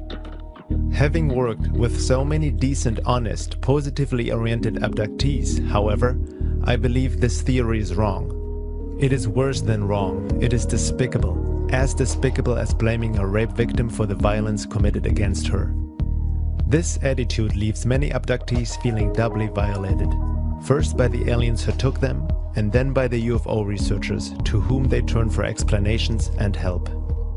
Having worked with so many decent, honest, positively oriented abductees, however, I believe this theory is wrong. It is worse than wrong. It is despicable, as despicable as blaming a rape victim for the violence committed against her. This attitude leaves many abductees feeling doubly violated, first by the aliens who took them, and then by the U F O researchers to whom they turn for explanations and help.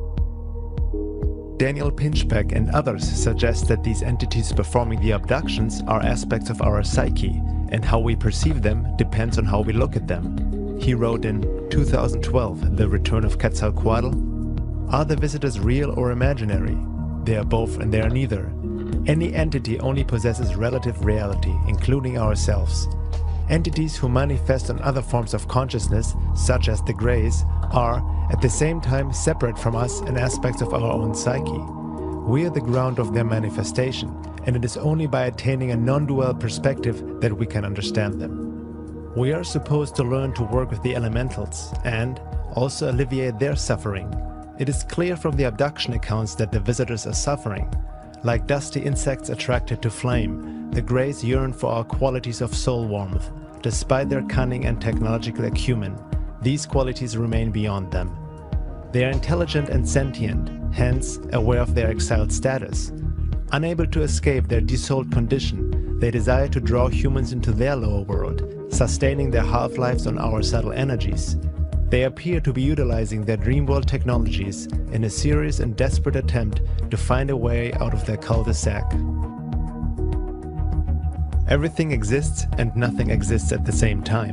Daniel Pinchbeck and others suggest that these entities performing the abductions are aspects of our psyche, and how we perceive them depends on how we look at them. He wrote in two thousand twelve, The Return of Quetzalcoatl, "Are the visitors real or imaginary? They are both and they are neither. Any entity only possesses relative reality, including ourselves. Entities who manifest on other forms of consciousness, such as the Greys, are, at the same time, separate from us and aspects of our own psyche. We are the ground of their manifestation, and it is only by attaining a non-dual perspective that we can understand them. We are supposed to learn to work with the elementals and also alleviate their suffering. It is clear from the abduction accounts that the visitors are suffering. Like dusty insects attracted to flame, the Greys yearn for our qualities of soul warmth. Despite their cunning and technological acumen, these qualities remain beyond them. They are intelligent and sentient, hence aware of their exiled status. Unable to escape their desouled condition, they desire to draw humans into their lower world, sustaining their half-lives on our subtle energies. They appear to be utilizing their dreamworld technologies in a serious and desperate attempt to find a way out of their cul-de-sac. Everything exists and nothing exists at the same time.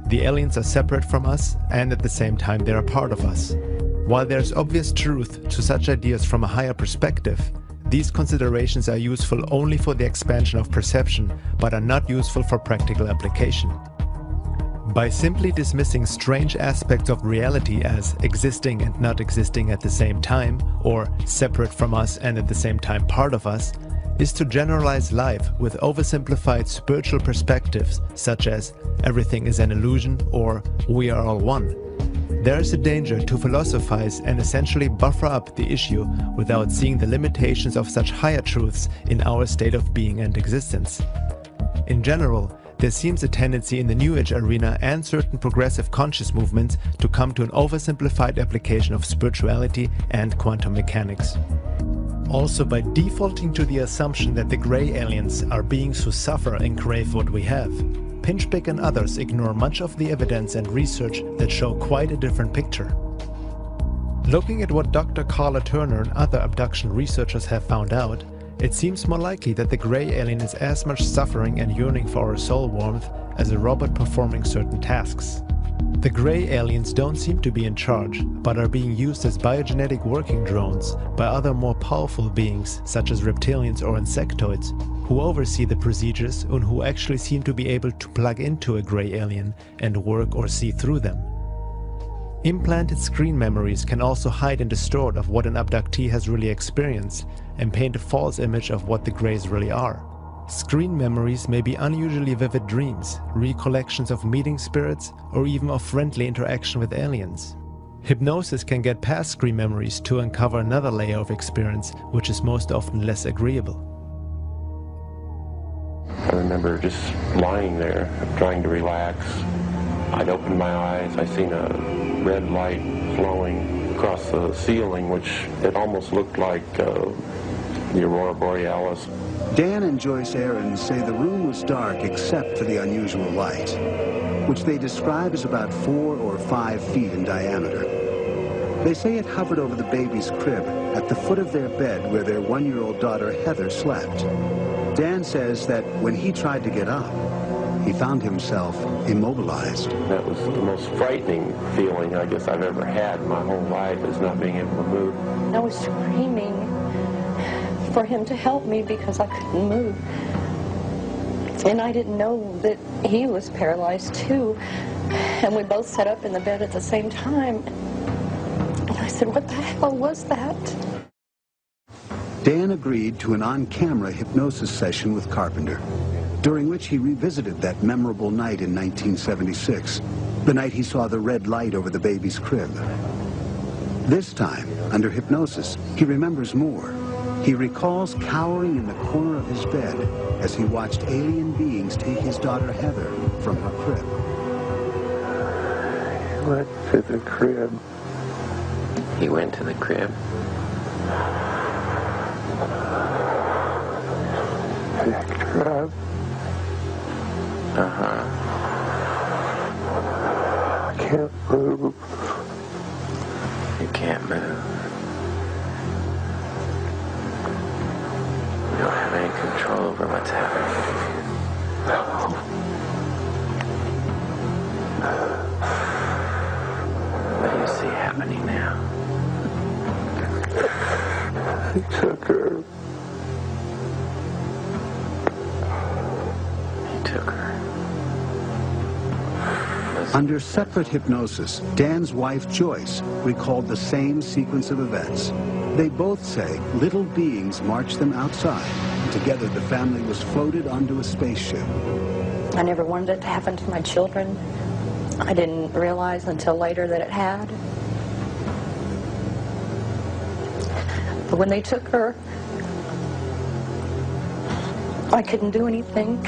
The aliens are separate from us, and at the same time they are part of us. While there is obvious truth to such ideas from a higher perspective, these considerations are useful only for the expansion of perception, but are not useful for practical application. By simply dismissing strange aspects of reality as existing and not existing at the same time, or separate from us and at the same time part of us, is to generalize life with oversimplified spiritual perspectives such as everything is an illusion or we are all one. There is a danger to philosophize and essentially buffer up the issue without seeing the limitations of such higher truths in our state of being and existence. In general, there seems a tendency in the New Age arena and certain progressive conscious movements to come to an oversimplified application of spirituality and quantum mechanics. Also, by defaulting to the assumption that the grey aliens are beings who suffer and crave what we have, Pinchbeck and others ignore much of the evidence and research that show quite a different picture. Looking at what Doctor Karla Turner and other abduction researchers have found out, it seems more likely that the grey alien is as much suffering and yearning for our soul warmth as a robot performing certain tasks. The grey aliens don't seem to be in charge, but are being used as biogenetic working drones by other more powerful beings such as reptilians or insectoids, who oversee the procedures and who actually seem to be able to plug into a grey alien and work or see through them. Implanted screen memories can also hide and distort of what an abductee has really experienced and paint a false image of what the greys really are. Screen memories may be unusually vivid dreams, recollections of meeting spirits, or even of friendly interaction with aliens. Hypnosis can get past screen memories to uncover another layer of experience, which is most often less agreeable. I remember just lying there, trying to relax. I'd opened my eyes, I seen a red light flowing across the ceiling, which it almost looked like uh, the Aurora Borealis. Dan and Joyce Aarons say the room was dark except for the unusual light, which they describe as about four or five feet in diameter. They say it hovered over the baby's crib at the foot of their bed where their one-year-old daughter Heather slept. Dan says that when he tried to get up, he found himself immobilized. That was the most frightening feeling I guess I've ever had in my whole life, is not being able to move. I was screaming for him to help me because I couldn't move. And I didn't know that he was paralyzed too. And we both sat up in the bed at the same time. And I said, what the hell was that? Dan agreed to an on-camera hypnosis session with Carpenter, during which he revisited that memorable night in nineteen seventy-six, the night he saw the red light over the baby's crib. This time, under hypnosis, he remembers more. He recalls cowering in the corner of his bed as he watched alien beings take his daughter Heather from her crib. He went to the crib. He went to the crib? Picked her up. Uh-huh. I can't move. You can't move. You don't have any control over what's happening. No. What do you see happening now? He took her. He took her. Under separate hypnosis, Dan's wife Joyce recalled the same sequence of events. They both say little beings marched them outside, and together the family was floated onto a spaceship. I never wanted it to happen to my children. I didn't realize until later that it had. But when they took her, I couldn't do anything.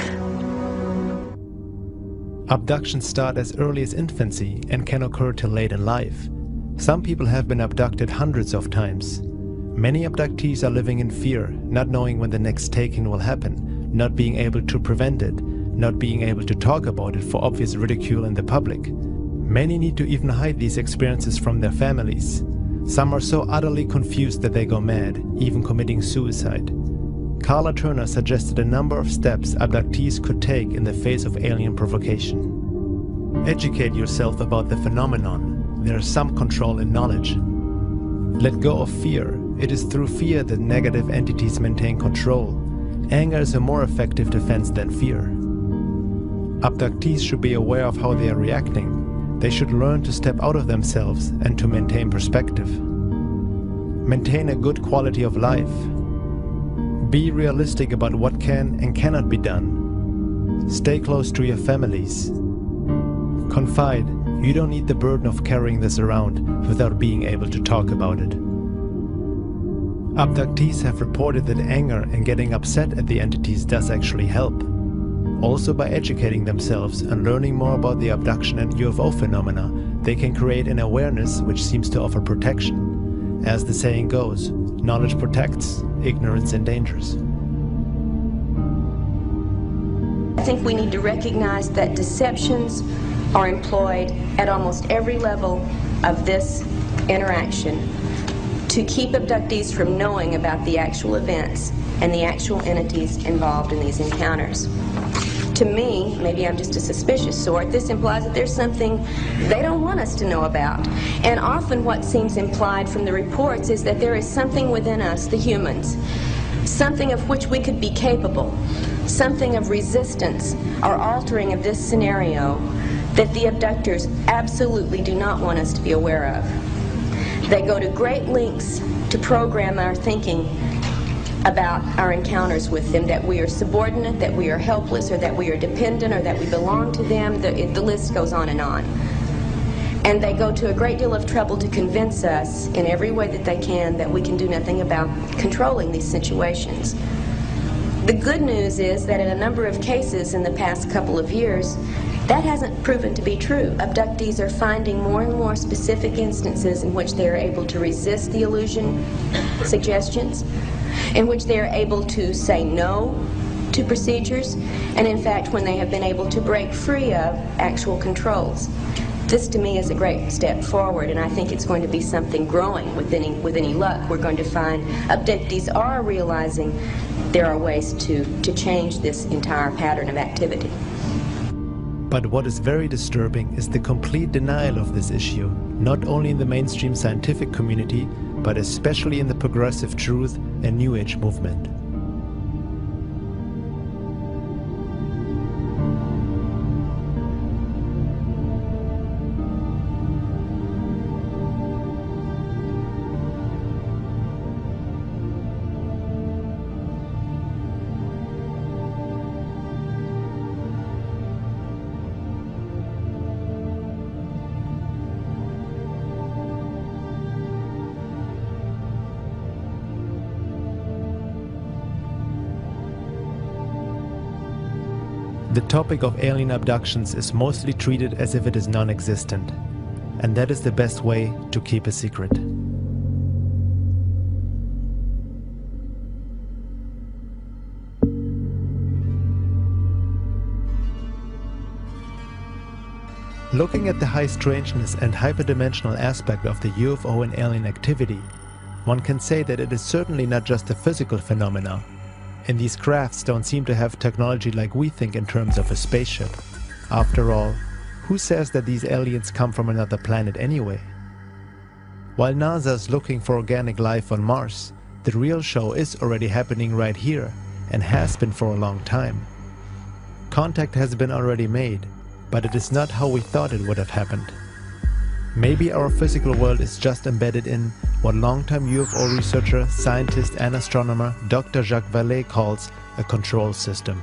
Abductions start as early as infancy and can occur till late in life. Some people have been abducted hundreds of times. Many abductees are living in fear, not knowing when the next taking will happen, not being able to prevent it, not being able to talk about it for obvious ridicule in the public. Many need to even hide these experiences from their families. Some are so utterly confused that they go mad, even committing suicide. Karla Turner suggested a number of steps abductees could take in the face of alien provocation. Educate yourself about the phenomenon. There is some control in knowledge. Let go of fear. It is through fear that negative entities maintain control. Anger is a more effective defense than fear. Abductees should be aware of how they are reacting. They should learn to step out of themselves and to maintain perspective. Maintain a good quality of life. Be realistic about what can and cannot be done. Stay close to your families. Confide. You don't need the burden of carrying this around without being able to talk about it. Abductees have reported that anger and getting upset at the entities does actually help. Also, by educating themselves and learning more about the abduction and U F O phenomena, they can create an awareness which seems to offer protection. As the saying goes, knowledge protects, ignorance endangers. I think we need to recognize that deceptions are employed at almost every level of this interaction to keep abductees from knowing about the actual events and the actual entities involved in these encounters. To me, maybe I'm just a suspicious sort, this implies that there's something they don't want us to know about. And often what seems implied from the reports is that there is something within us, the humans, something of which we could be capable, something of resistance or altering of this scenario that the abductors absolutely do not want us to be aware of. They go to great lengths to program our thinking about our encounters with them, that we are subordinate, that we are helpless, or that we are dependent, or that we belong to them. The, the list goes on and on. And they go to a great deal of trouble to convince us in every way that they can that we can do nothing about controlling these situations. The good news is that in a number of cases in the past couple of years, that hasn't proven to be true. Abductees are finding more and more specific instances in which they are able to resist the illusion suggestions, in which they are able to say no to procedures, and in fact when they have been able to break free of actual controls. This to me is a great step forward, and I think it's going to be something growing with any, with any luck. We're going to find abductees are realizing there are ways to, to change this entire pattern of activity. But what is very disturbing is the complete denial of this issue, not only in the mainstream scientific community, but especially in the progressive truth and New Age movement. The topic of alien abductions is mostly treated as if it is non-existent, and that is the best way to keep a secret. Looking at the high strangeness and hyperdimensional aspect of the U F O and alien activity, one can say that it is certainly not just a physical phenomena. And these crafts don't seem to have technology like we think in terms of a spaceship. After all, who says that these aliens come from another planet anyway? While NASA is looking for organic life on Mars, the real show is already happening right here, and has been for a long time. Contact has been already made, but it is not how we thought it would have happened. Maybe our physical world is just embedded in what longtime U F O researcher, scientist and astronomer Doctor Jacques Vallée calls a control system.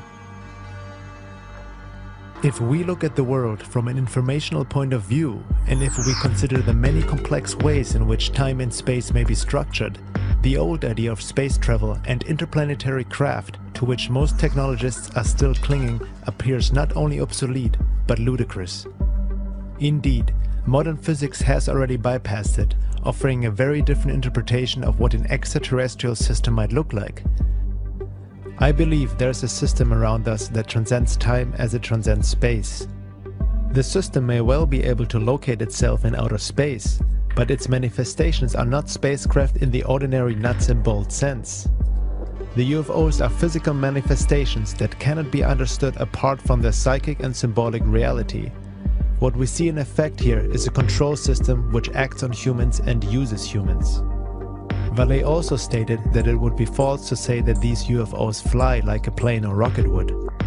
If we look at the world from an informational point of view, and if we consider the many complex ways in which time and space may be structured, the old idea of space travel and interplanetary craft, to which most technologists are still clinging, appears not only obsolete, but ludicrous. Indeed, modern physics has already bypassed it, offering a very different interpretation of what an extraterrestrial system might look like. I believe there is a system around us that transcends time as it transcends space. The system may well be able to locate itself in outer space, but its manifestations are not spacecraft in the ordinary nuts and bolts sense. The U F Os are physical manifestations that cannot be understood apart from their psychic and symbolic reality. What we see in effect here is a control system which acts on humans and uses humans. Vallée also stated that it would be false to say that these U F Os fly like a plane or rocket would.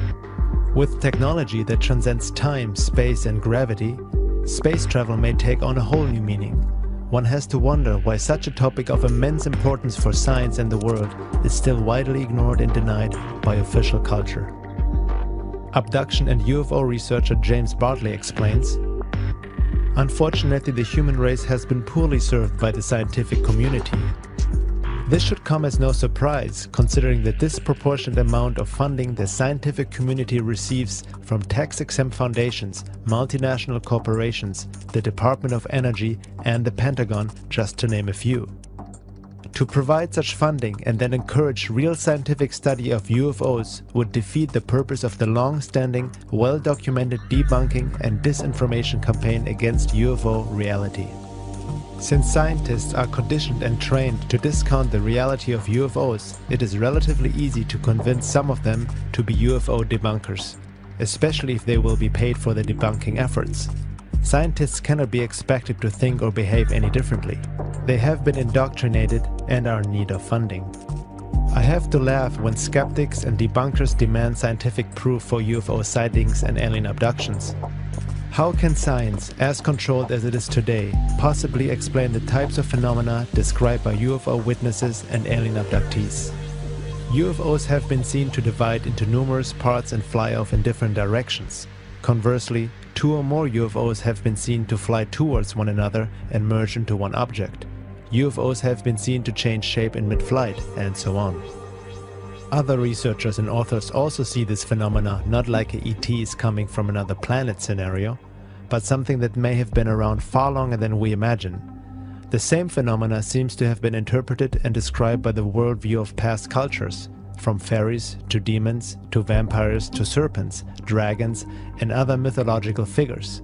With technology that transcends time, space and gravity, space travel may take on a whole new meaning. One has to wonder why such a topic of immense importance for science and the world is still widely ignored and denied by official culture. Abduction and U F O researcher James Bartley explains, "Unfortunately, the human race has been poorly served by the scientific community. This should come as no surprise, considering the disproportionate amount of funding the scientific community receives from tax-exempt foundations, multinational corporations, the Department of Energy and the Pentagon, just to name a few. To provide such funding and then encourage real scientific study of U F Os would defeat the purpose of the long-standing, well-documented debunking and disinformation campaign against U F O reality. Since scientists are conditioned and trained to discount the reality of U F Os, it is relatively easy to convince some of them to be U F O debunkers, especially if they will be paid for their debunking efforts. Scientists cannot be expected to think or behave any differently. They have been indoctrinated and are in need of funding. I have to laugh when skeptics and debunkers demand scientific proof for U F O sightings and alien abductions. How can science, as controlled as it is today, possibly explain the types of phenomena described by U F O witnesses and alien abductees? U F Os have been seen to divide into numerous parts and fly off in different directions. Conversely, two or more U F Os have been seen to fly towards one another and merge into one object. U F Os have been seen to change shape in mid-flight, and so on. Other researchers and authors also see this phenomena not like a E T is coming from another planet scenario, but something that may have been around far longer than we imagine. The same phenomena seems to have been interpreted and described by the worldview of past cultures, from fairies to demons to vampires to serpents, dragons, and other mythological figures.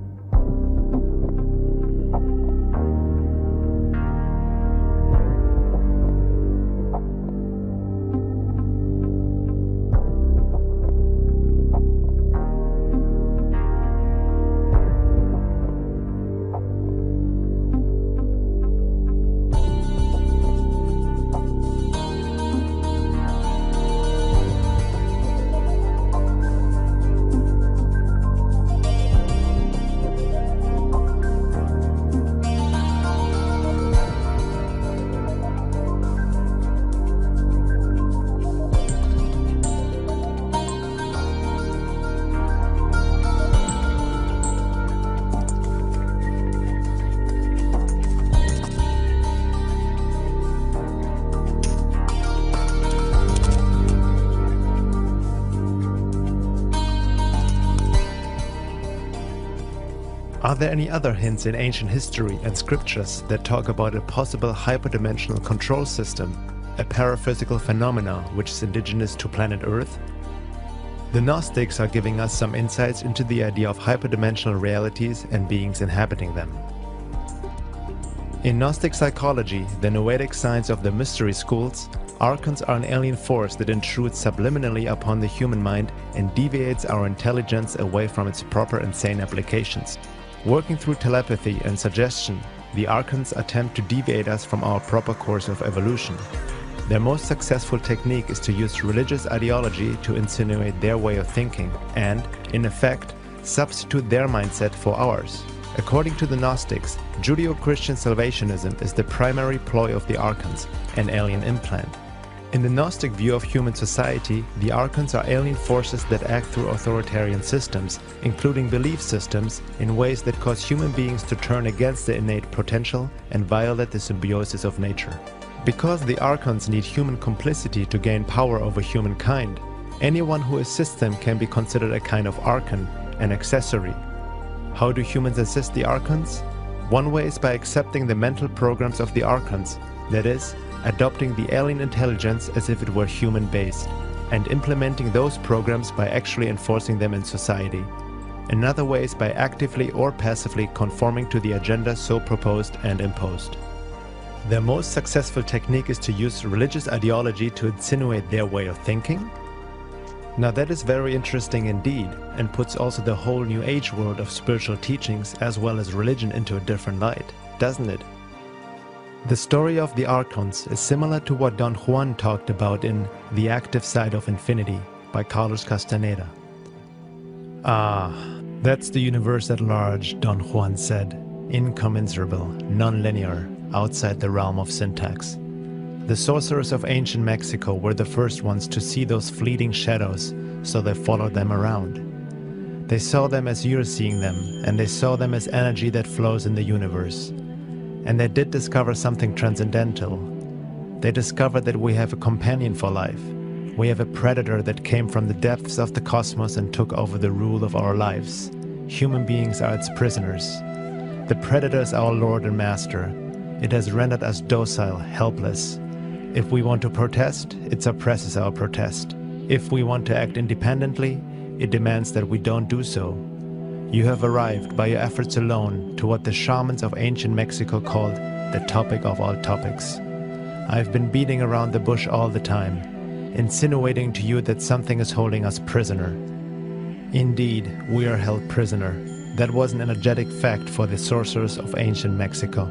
Are there any other hints in ancient history and scriptures that talk about a possible hyperdimensional control system, a paraphysical phenomena which is indigenous to planet Earth? The Gnostics are giving us some insights into the idea of hyperdimensional realities and beings inhabiting them. In Gnostic psychology, the Noetic science of the mystery schools, archons are an alien force that intrudes subliminally upon the human mind and deviates our intelligence away from its proper and sane applications. Working through telepathy and suggestion, the archons attempt to deviate us from our proper course of evolution. Their most successful technique is to use religious ideology to insinuate their way of thinking and, in effect, substitute their mindset for ours. According to the Gnostics, Judeo-Christian salvationism is the primary ploy of the archons, an alien implant. In the Gnostic view of human society, the archons are alien forces that act through authoritarian systems, including belief systems, in ways that cause human beings to turn against their innate potential and violate the symbiosis of nature. Because the archons need human complicity to gain power over humankind, anyone who assists them can be considered a kind of archon, an accessory. How do humans assist the archons? One way is by accepting the mental programs of the archons, that is, adopting the alien intelligence as if it were human-based, and implementing those programs by actually enforcing them in society. Another way is by actively or passively conforming to the agenda so proposed and imposed. Their most successful technique is to use religious ideology to insinuate their way of thinking. Now that is very interesting indeed, and puts also the whole New Age world of spiritual teachings as well as religion into a different light, doesn't it? The story of the Archons is similar to what Don Juan talked about in The Active Side of Infinity by Carlos Castaneda. Ah, that's the universe at large, Don Juan said, incommensurable, non-linear, outside the realm of syntax. The sorcerers of ancient Mexico were the first ones to see those fleeting shadows, so they followed them around. They saw them as you're seeing them, and they saw them as energy that flows in the universe. And they did discover something transcendental. They discovered that we have a companion for life. We have a predator that came from the depths of the cosmos and took over the rule of our lives. Human beings are its prisoners. The predator is our lord and master. It has rendered us docile, helpless. If we want to protest, it suppresses our protest. If we want to act independently, it demands that we don't do so. You have arrived by your efforts alone to what the shamans of ancient Mexico called the topic of all topics. I've been beating around the bush all the time, insinuating to you that something is holding us prisoner. Indeed, we are held prisoner. That was an energetic fact for the sorcerers of ancient Mexico.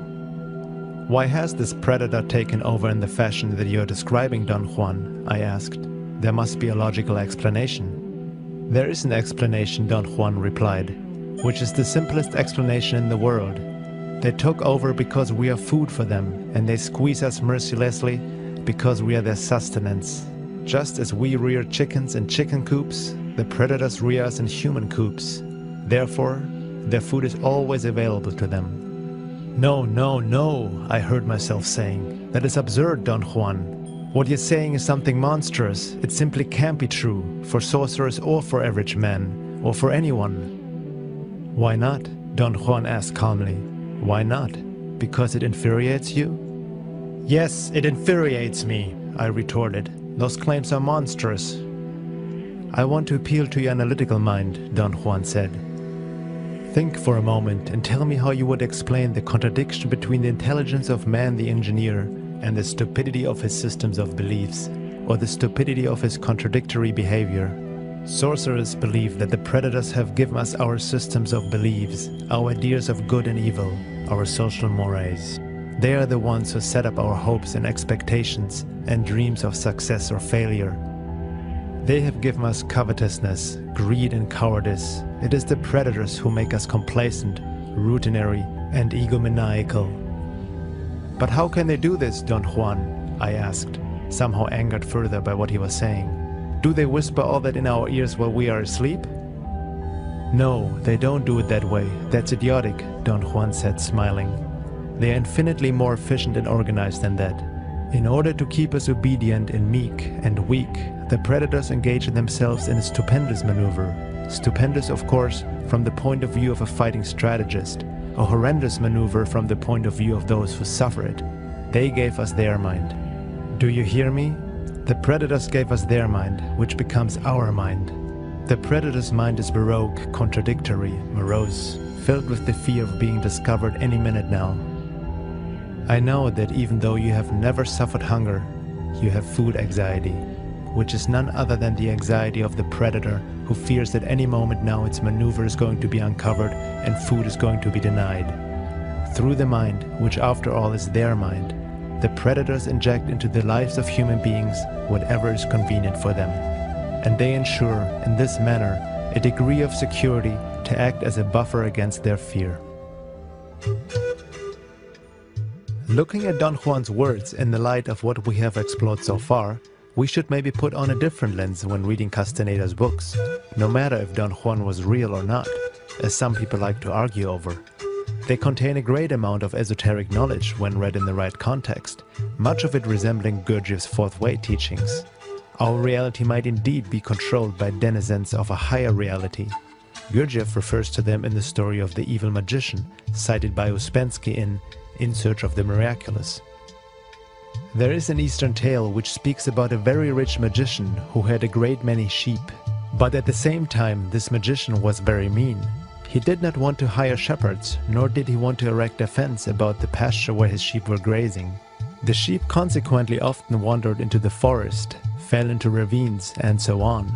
Why has this predator taken over in the fashion that you're describing, Don Juan? I asked. There must be a logical explanation. There is an explanation, Don Juan replied, which is the simplest explanation in the world. They took over because we are food for them, and they squeeze us mercilessly because we are their sustenance. Just as we rear chickens in chicken coops, the predators rear us in human coops. Therefore, their food is always available to them. No, no, no, I heard myself saying. That is absurd, Don Juan. What you're saying is something monstrous. It simply can't be true, for sorcerers or for average men, or for anyone. Why not? Don Juan asked calmly. Why not? Because it infuriates you? Yes, it infuriates me, I retorted. Those claims are monstrous. I want to appeal to your analytical mind, Don Juan said. Think for a moment and tell me how you would explain the contradiction between the intelligence of man the engineer and the stupidity of his systems of beliefs, or the stupidity of his contradictory behavior. Sorcerers believe that the predators have given us our systems of beliefs, our ideas of good and evil, our social mores. They are the ones who set up our hopes and expectations and dreams of success or failure. They have given us covetousness, greed and cowardice. It is the predators who make us complacent, routinary and egomaniacal. But how can they do this, Don Juan? I asked, somehow angered further by what he was saying. Do they whisper all that in our ears while we are asleep? No, they don't do it that way. That's idiotic, Don Juan said, smiling. They are infinitely more efficient and organized than that. In order to keep us obedient and meek and weak, the predators engage themselves in a stupendous maneuver. Stupendous, of course, from the point of view of a fighting strategist, a horrendous maneuver from the point of view of those who suffer it. They gave us their mind. Do you hear me? The predators gave us their mind, which becomes our mind. The predator's mind is baroque, contradictory, morose, filled with the fear of being discovered any minute now. I know that even though you have never suffered hunger, you have food anxiety, which is none other than the anxiety of the predator who fears that any moment now its maneuver is going to be uncovered and food is going to be denied. Through the mind, which after all is their mind, the predators inject into the lives of human beings whatever is convenient for them. And they ensure, in this manner, a degree of security to act as a buffer against their fear. Looking at Don Juan's words in the light of what we have explored so far, we should maybe put on a different lens when reading Castaneda's books, no matter if Don Juan was real or not, as some people like to argue over. They contain a great amount of esoteric knowledge when read in the right context, much of it resembling Gurdjieff's Fourth Way teachings. Our reality might indeed be controlled by denizens of a higher reality. Gurdjieff refers to them in the story of the evil magician, cited by Ouspensky in In Search of the Miraculous. There is an Eastern tale which speaks about a very rich magician who had a great many sheep. But at the same time, this magician was very mean. He did not want to hire shepherds, nor did he want to erect a fence about the pasture where his sheep were grazing. The sheep consequently often wandered into the forest, fell into ravines, and so on.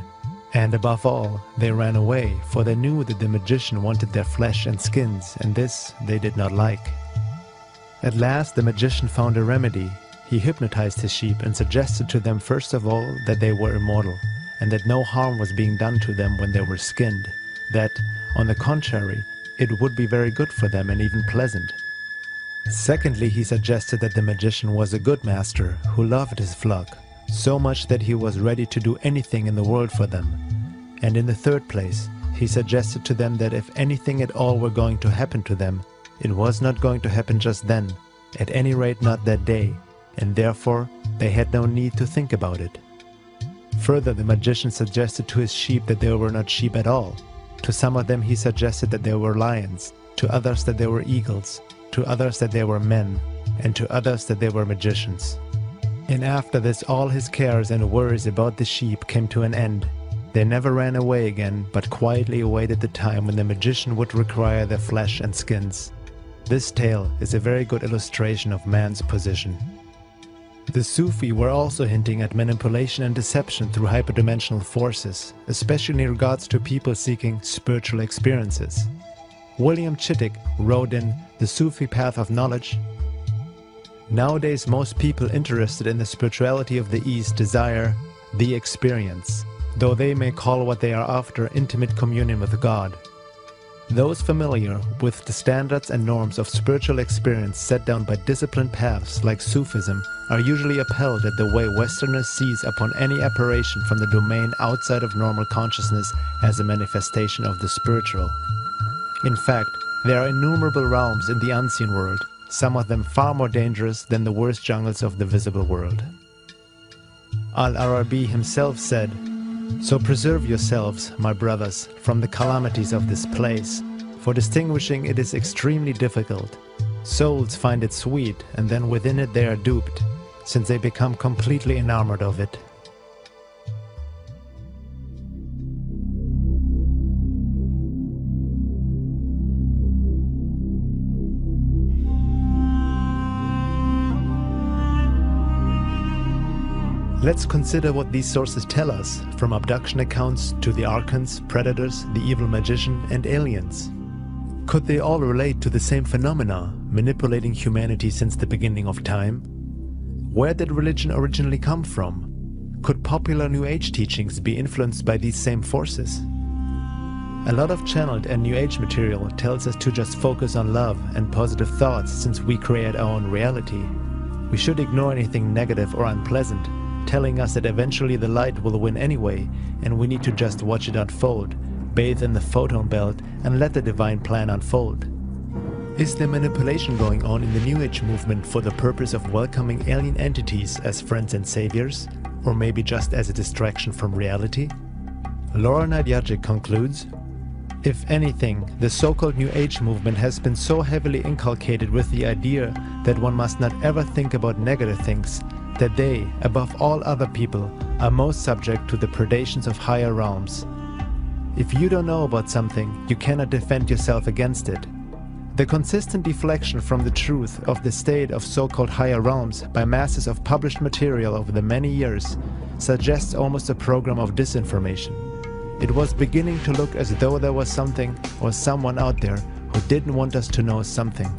And above all, they ran away, for they knew that the magician wanted their flesh and skins, and this they did not like. At last the magician found a remedy. He hypnotized his sheep and suggested to them first of all that they were immortal, and that no harm was being done to them when they were skinned, that, on the contrary, it would be very good for them and even pleasant. Secondly, he suggested that the magician was a good master who loved his flock, so much that he was ready to do anything in the world for them. And in the third place, he suggested to them that if anything at all were going to happen to them, it was not going to happen just then, at any rate not that day, and therefore they had no need to think about it. Further, the magician suggested to his sheep that they were not sheep at all. To some of them he suggested that they were lions, to others that they were eagles, to others that they were men, and to others that they were magicians. And after this all his cares and worries about the sheep came to an end. They never ran away again, but quietly awaited the time when the magician would require their flesh and skins. This tale is a very good illustration of man's position. The Sufi were also hinting at manipulation and deception through hyperdimensional forces, especially in regards to people seeking spiritual experiences. William Chittick wrote in The Sufi Path of Knowledge, "Nowadays most people interested in the spirituality of the East desire the experience, though they may call what they are after intimate communion with God. Those familiar with the standards and norms of spiritual experience set down by disciplined paths like Sufism are usually appalled at the way Westerners seize upon any apparition from the domain outside of normal consciousness as a manifestation of the spiritual. In fact, there are innumerable realms in the unseen world, some of them far more dangerous than the worst jungles of the visible world." Al-Arabi himself said, "So preserve yourselves, my brothers, from the calamities of this place, for distinguishing it is extremely difficult. Souls find it sweet, and then within it they are duped, since they become completely enamored of it." Let's consider what these sources tell us, from abduction accounts to the archons, predators, the evil magician, and aliens. Could they all relate to the same phenomena, manipulating humanity since the beginning of time? Where did religion originally come from? Could popular New Age teachings be influenced by these same forces? A lot of channeled and New Age material tells us to just focus on love and positive thoughts since we create our own reality. We should ignore anything negative or unpleasant, telling us that eventually the light will win anyway, and we need to just watch it unfold, bathe in the photon belt, and let the divine plan unfold. Is there manipulation going on in the New Age movement for the purpose of welcoming alien entities as friends and saviors, or maybe just as a distraction from reality? Laura Nadjajic concludes, "If anything, the so-called New Age movement has been so heavily inculcated with the idea that one must not ever think about negative things, that they, above all other people, are most subject to the predations of higher realms. If you don't know about something, you cannot defend yourself against it. The consistent deflection from the truth of the state of so-called higher realms by masses of published material over the many years suggests almost a program of disinformation. It was beginning to look as though there was something or someone out there who didn't want us to know something."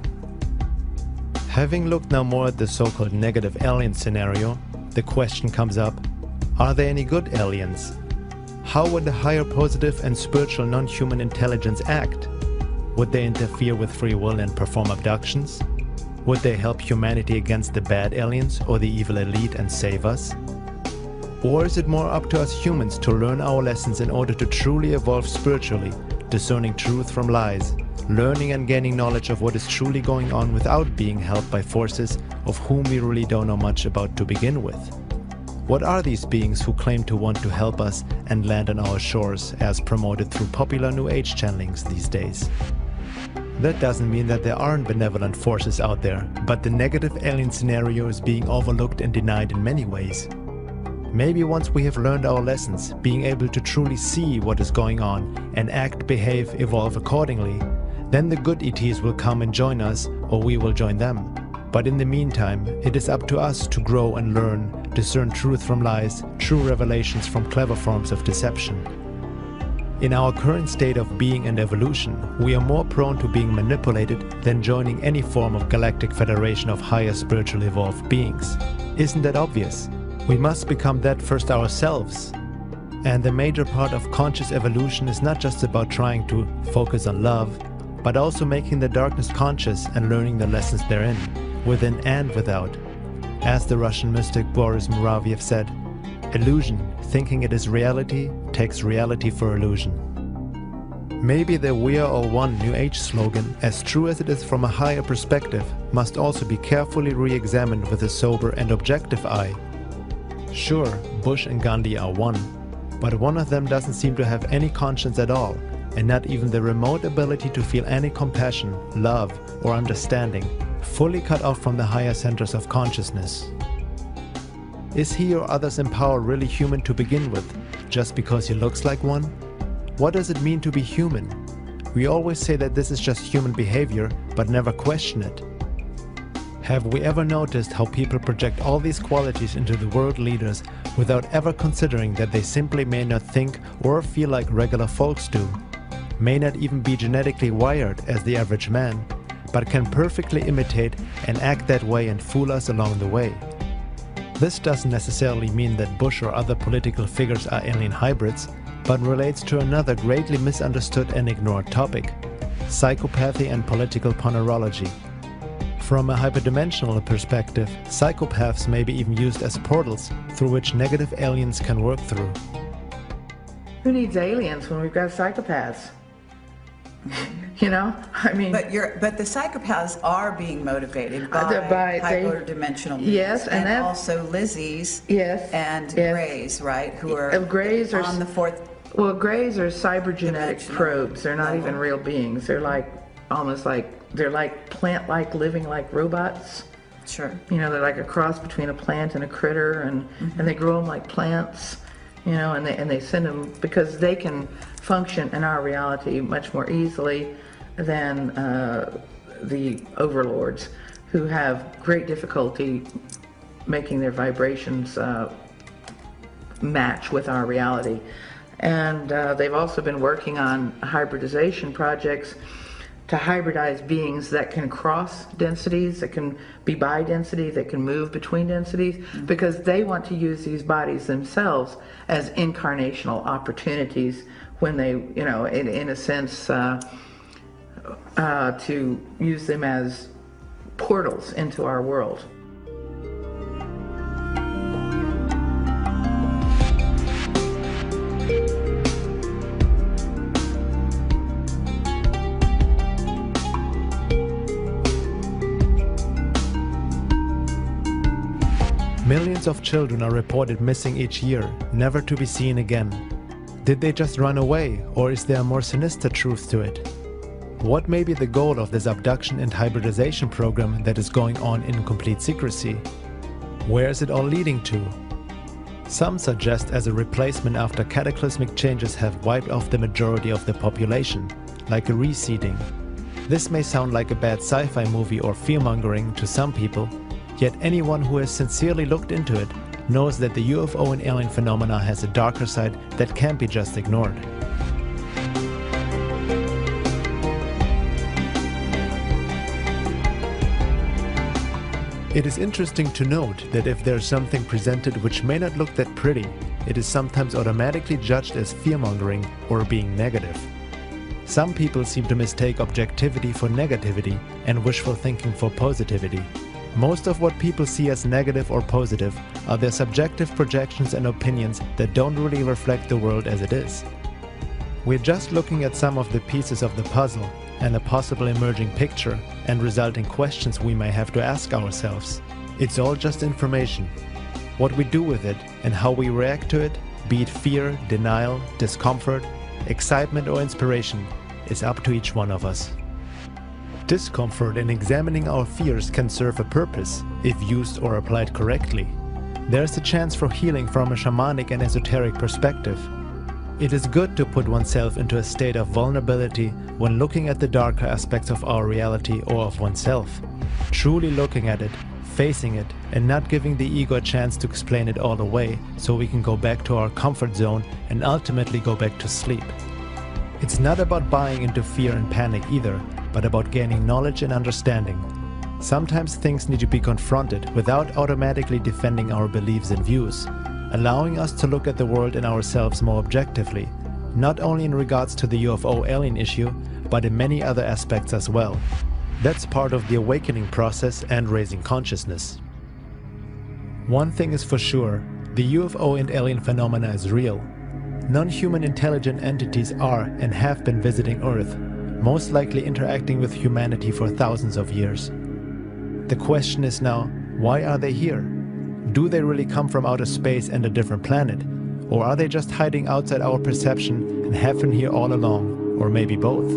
Having looked now more at the so-called negative alien scenario, the question comes up, are there any good aliens? How would the higher positive and spiritual non-human intelligence act? Would they interfere with free will and perform abductions? Would they help humanity against the bad aliens or the evil elite and save us? Or is it more up to us humans to learn our lessons in order to truly evolve spiritually, discerning truth from lies, learning and gaining knowledge of what is truly going on without being held by forces of whom we really don't know much about to begin with? What are these beings who claim to want to help us and land on our shores as promoted through popular New Age channelings these days? That doesn't mean that there aren't benevolent forces out there, but the negative alien scenario is being overlooked and denied in many ways. Maybe once we have learned our lessons, being able to truly see what is going on and act, behave, evolve accordingly, then the good E Ts will come and join us, or we will join them. But in the meantime, it is up to us to grow and learn, discern truth from lies, true revelations from clever forms of deception. In our current state of being and evolution, we are more prone to being manipulated than joining any form of galactic federation of higher spiritually evolved beings. Isn't that obvious? We must become that first ourselves. And the major part of conscious evolution is not just about trying to focus on love, but also making the darkness conscious and learning the lessons therein, within and without. As the Russian mystic Boris Muravyev said, illusion, thinking it is reality, takes reality for illusion. Maybe the "We are all one" New Age slogan, as true as it is from a higher perspective, must also be carefully re-examined with a sober and objective eye. Sure, Bush and Gandhi are one, but one of them doesn't seem to have any conscience at all, and not even the remote ability to feel any compassion, love, or understanding, fully cut off from the higher centers of consciousness. Is he or others in power really human to begin with, just because he looks like one? What does it mean to be human? We always say that this is just human behavior, but never question it. Have we ever noticed how people project all these qualities into the world leaders without ever considering that they simply may not think or feel like regular folks do, may not even be genetically wired as the average man, but can perfectly imitate and act that way and fool us along the way? This doesn't necessarily mean that Bush or other political figures are alien hybrids, but relates to another greatly misunderstood and ignored topic: psychopathy and political ponerology. From a hyperdimensional perspective, psychopaths may be even used as portals through which negative aliens can work through. Who needs aliens when we've got psychopaths? You know, I mean, but you're but the psychopaths are being motivated by, uh, by hyperdimensional beings, yes, and, and that, also Lizzie's, yes, and yes. Greys, right? Who are uh, Greys are on the fourth. Well, Greys are cybergenetic probes. They're not level. even real beings. They're like almost like they're like plant-like, living like robots. Sure. You know, they're like a cross between a plant and a critter, and mm-hmm. and they grow them like plants. You know, and they and they send them because they can function in our reality much more easily than uh, the overlords, who have great difficulty making their vibrations uh, match with our reality. And uh, they've also been working on hybridization projects to hybridize beings that can cross densities, that can be bi-density, that can move between densities, mm-hmm. because they want to use these bodies themselves as incarnational opportunities when they, you know, in, in a sense, uh, uh, to use them as portals into our world. Millions of children are reported missing each year, never to be seen again. Did they just run away, or is there a more sinister truth to it? What may be the goal of this abduction and hybridization program that is going on in complete secrecy? Where is it all leading to? Some suggest as a replacement after cataclysmic changes have wiped off the majority of the population, like a reseeding. This may sound like a bad sci-fi movie or fear-mongering to some people, yet anyone who has sincerely looked into it knows that the U F O and alien phenomena has a darker side that can't be just ignored. It is interesting to note that if there is something presented which may not look that pretty, it is sometimes automatically judged as fear-mongering or being negative. Some people seem to mistake objectivity for negativity and wishful thinking for positivity. Most of what people see as negative or positive are their subjective projections and opinions that don't really reflect the world as it is. We're just looking at some of the pieces of the puzzle and the possible emerging picture and resulting questions we may have to ask ourselves. It's all just information. What we do with it and how we react to it, be it fear, denial, discomfort, excitement or inspiration, is up to each one of us. Discomfort in examining our fears can serve a purpose, if used or applied correctly. There's a chance for healing from a shamanic and esoteric perspective. It is good to put oneself into a state of vulnerability when looking at the darker aspects of our reality or of oneself. truly looking at it, facing it, and not giving the ego a chance to explain it all away so we can go back to our comfort zone and ultimately go back to sleep. It's not about buying into fear and panic either, but about gaining knowledge and understanding. Sometimes things need to be confronted without automatically defending our beliefs and views, allowing us to look at the world and ourselves more objectively, not only in regards to the U F O alien issue, but in many other aspects as well. That's part of the awakening process and raising consciousness. One thing is for sure, the U F O and alien phenomena is real. Non-human intelligent entities are and have been visiting Earth, most likely interacting with humanity for thousands of years. The question is now, why are they here? Do they really come from outer space and a different planet? Or are they just hiding outside our perception and have been here all along, or maybe both?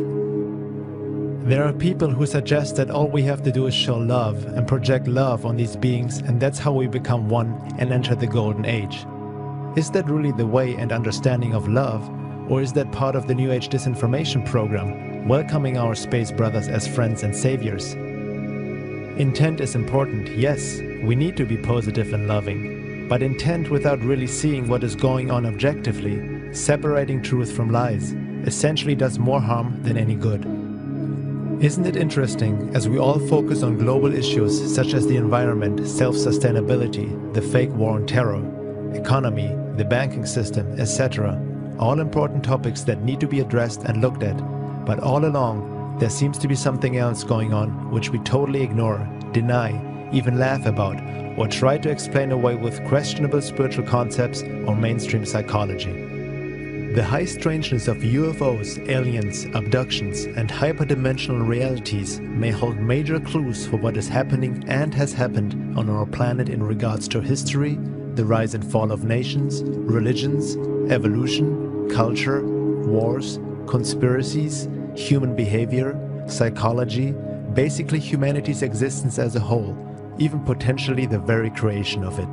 There are people who suggest that all we have to do is show love and project love on these beings, and that's how we become one and enter the golden age. Is that really the way and understanding of love, or is that part of the New Age disinformation program, welcoming our space brothers as friends and saviors? Intent is important, yes, we need to be positive and loving, but intent without really seeing what is going on objectively, separating truth from lies, essentially does more harm than any good. Isn't it interesting, as we all focus on global issues such as the environment, self-sustainability, the fake war on terror, economy, the banking system, et cetera, all important topics that need to be addressed and looked at, but all along there seems to be something else going on which we totally ignore, deny, even laugh about, or try to explain away with questionable spiritual concepts or mainstream psychology. The high strangeness of U F Os, aliens, abductions, and hyperdimensional realities may hold major clues for what is happening and has happened on our planet in regards to history, the rise and fall of nations, religions, evolution, culture, wars, conspiracies, human behavior, psychology, basically humanity's existence as a whole, even potentially the very creation of it.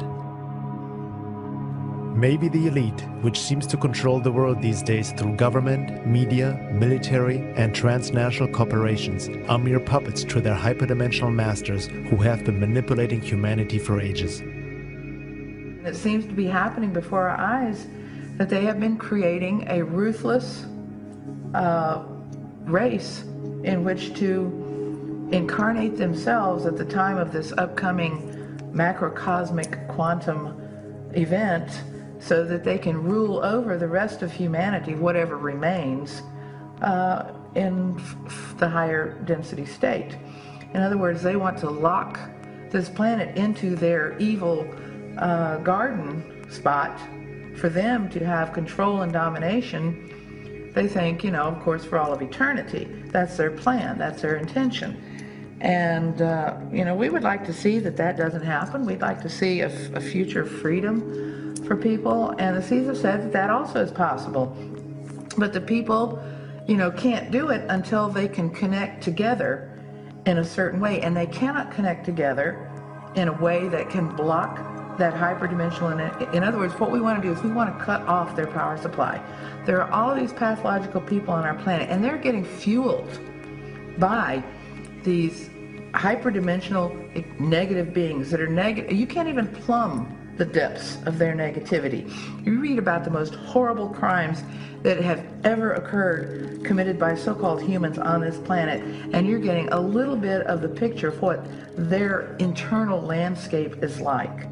Maybe the elite, which seems to control the world these days through government, media, military, and transnational corporations, are mere puppets to their hyperdimensional masters who have been manipulating humanity for ages. It seems to be happening before our eyes that they have been creating a ruthless uh, race in which to incarnate themselves at the time of this upcoming macrocosmic quantum event, so that they can rule over the rest of humanity, whatever remains, uh, in f the higher density state. In other words, they want to lock this planet into their evil uh, garden spot for them to have control and domination. They think, you know, of course, for all of eternity. That's their plan, that's their intention. And, uh, you know, we would like to see that that doesn't happen. We'd like to see a, f a future freedom for people, and the Seeds have said that that also is possible. But the people, you know, can't do it until they can connect together in a certain way, and they cannot connect together in a way that can block that hyperdimensional. In other words, what we want to do is we want to cut off their power supply. There are all these pathological people on our planet, and they're getting fueled by these hyperdimensional negative beings that are negative. You can't even plumb the depths of their negativity. You read about the most horrible crimes that have ever occurred committed by so-called humans on this planet, and you're getting a little bit of the picture of what their internal landscape is like.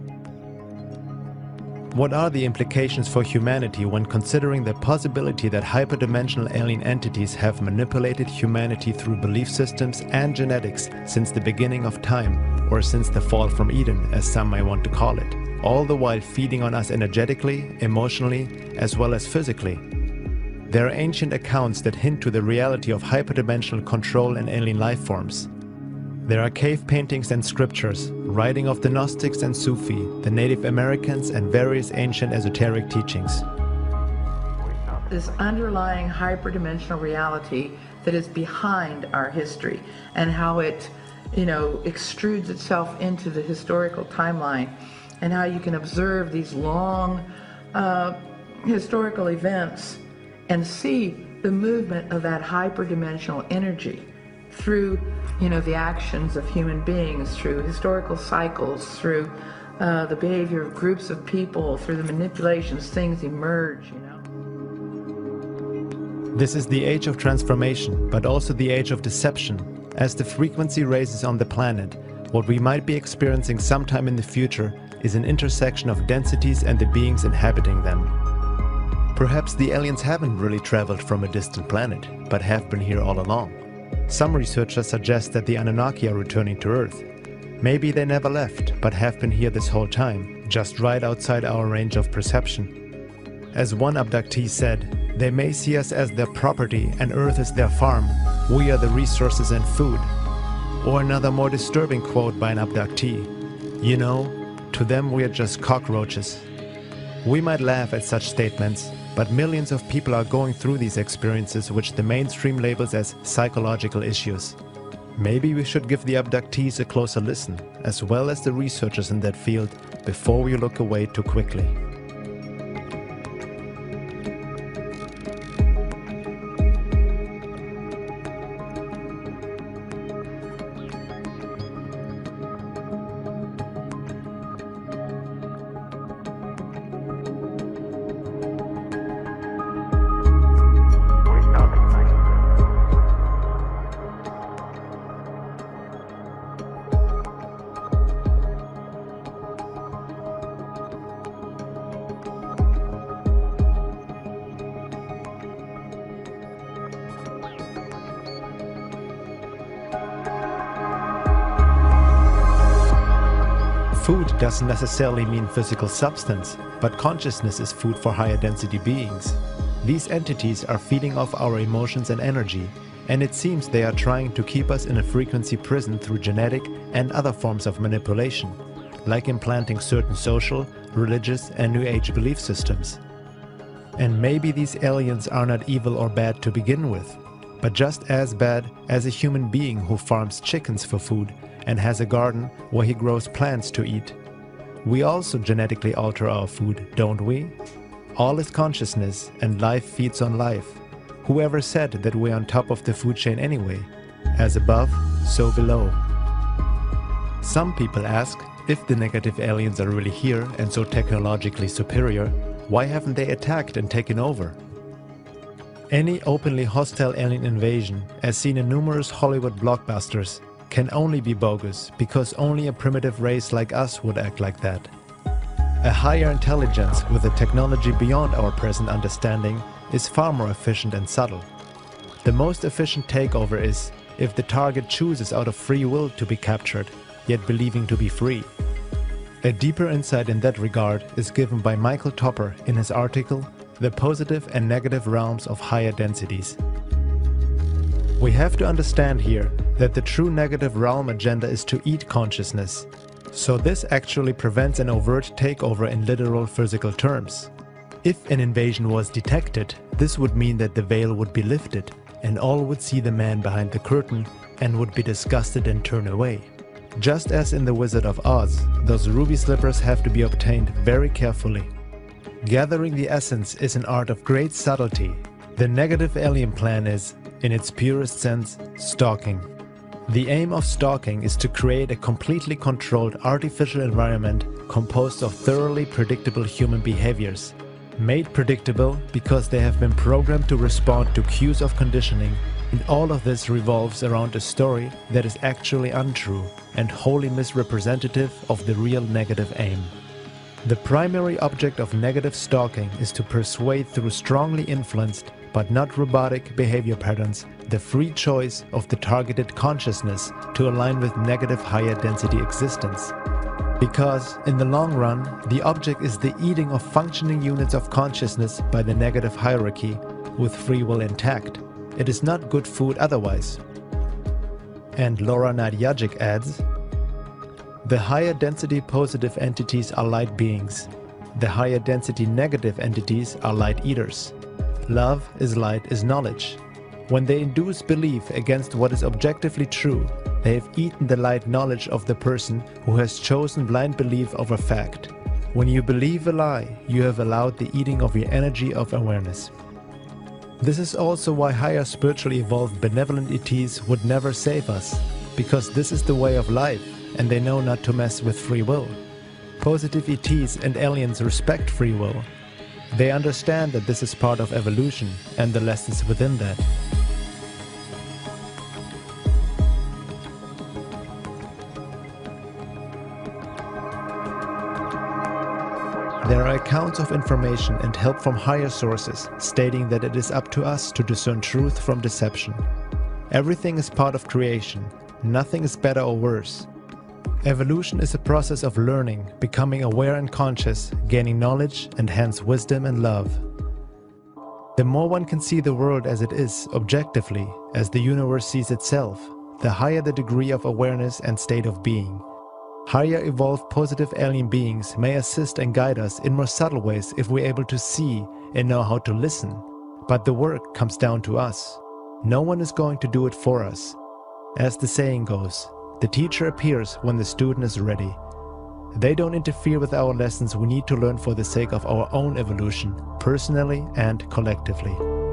What are the implications for humanity when considering the possibility that hyperdimensional alien entities have manipulated humanity through belief systems and genetics since the beginning of time, or since the fall from Eden, as some may want to call it, all the while feeding on us energetically, emotionally, as well as physically? There are ancient accounts that hint to the reality of hyperdimensional control and alien life forms. There are cave paintings and scriptures, writing of the Gnostics and Sufi, the Native Americans, and various ancient esoteric teachings. This underlying hyperdimensional reality that is behind our history, and how it, you know, extrudes itself into the historical timeline, and how you can observe these long uh, historical events and see the movement of that hyperdimensional energy through, you know, the actions of human beings, through historical cycles, through uh, the behavior of groups of people, through the manipulations, things emerge, you know. This is the age of transformation, but also the age of deception. As the frequency raises on the planet, what we might be experiencing sometime in the future is an intersection of densities and the beings inhabiting them. Perhaps the aliens haven't really traveled from a distant planet, but have been here all along. Some researchers suggest that the Anunnaki are returning to Earth. Maybe they never left, but have been here this whole time, just right outside our range of perception. As one abductee said, they may see us as their property and Earth is their farm. We are the resources and food. Or another more disturbing quote by an abductee. You know, to them we are just cockroaches. We might laugh at such statements, but millions of people are going through these experiences which the mainstream labels as psychological issues. Maybe we should give the abductees a closer listen, as well as the researchers in that field, before we look away too quickly. Food doesn't necessarily mean physical substance, but consciousness is food for higher density beings. These entities are feeding off our emotions and energy, and it seems they are trying to keep us in a frequency prison through genetic and other forms of manipulation, like implanting certain social, religious, and New Age belief systems. And maybe these aliens are not evil or bad to begin with, but just as bad as a human being who farms chickens for food and has a garden where he grows plants to eat. We also genetically alter our food, don't we? All is consciousness, and life feeds on life. Whoever said that we're on top of the food chain anyway? As above, so below. Some people ask, if the negative aliens are really here and so technologically superior, why haven't they attacked and taken over? Any openly hostile alien invasion, as seen in numerous Hollywood blockbusters, can only be bogus because only a primitive race like us would act like that. A higher intelligence with a technology beyond our present understanding is far more efficient and subtle. The most efficient takeover is if the target chooses out of free will to be captured, yet believing to be free. A deeper insight in that regard is given by Michael Topper in his article, The Positive and Negative Realms of Higher Densities. We have to understand here that the true negative realm agenda is to eat consciousness. So this actually prevents an overt takeover in literal physical terms. If an invasion was detected, this would mean that the veil would be lifted and all would see the man behind the curtain and would be disgusted and turn away. Just as in The Wizard of Oz, those ruby slippers have to be obtained very carefully. Gathering the essence is an art of great subtlety. The negative alien plan is, in its purest sense, stalking. The aim of stalking is to create a completely controlled artificial environment composed of thoroughly predictable human behaviors. Made predictable because they have been programmed to respond to cues of conditioning, and all of this revolves around a story that is actually untrue and wholly misrepresentative of the real negative aim. The primary object of negative stalking is to persuade through strongly influenced but not robotic behavior patterns the free choice of the targeted consciousness to align with negative higher density existence. Because, in the long run, the object is the eating of functioning units of consciousness by the negative hierarchy, with free will intact. It is not good food otherwise. And Laura Nadjajic adds, the higher density positive entities are light beings. The higher density negative entities are light eaters. Love is light is knowledge. When they induce belief against what is objectively true, they have eaten the light knowledge of the person who has chosen blind belief over fact. When you believe a lie, you have allowed the eating of your energy of awareness. This is also why higher spiritually evolved benevolent E Ts would never save us, because this is the way of life, and they know not to mess with free will. Positive E Ts and aliens respect free will. They understand that this is part of evolution and the lessons within that. There are accounts of information and help from higher sources stating that it is up to us to discern truth from deception. Everything is part of creation. Nothing is better or worse. Evolution is a process of learning, becoming aware and conscious, gaining knowledge and hence wisdom and love. The more one can see the world as it is, objectively, as the universe sees itself, the higher the degree of awareness and state of being. Higher evolved positive alien beings may assist and guide us in more subtle ways if we're able to see and know how to listen. But the work comes down to us. No one is going to do it for us. As the saying goes, the teacher appears when the student is ready. They don't interfere with our lessons we need to learn for the sake of our own evolution, personally and collectively.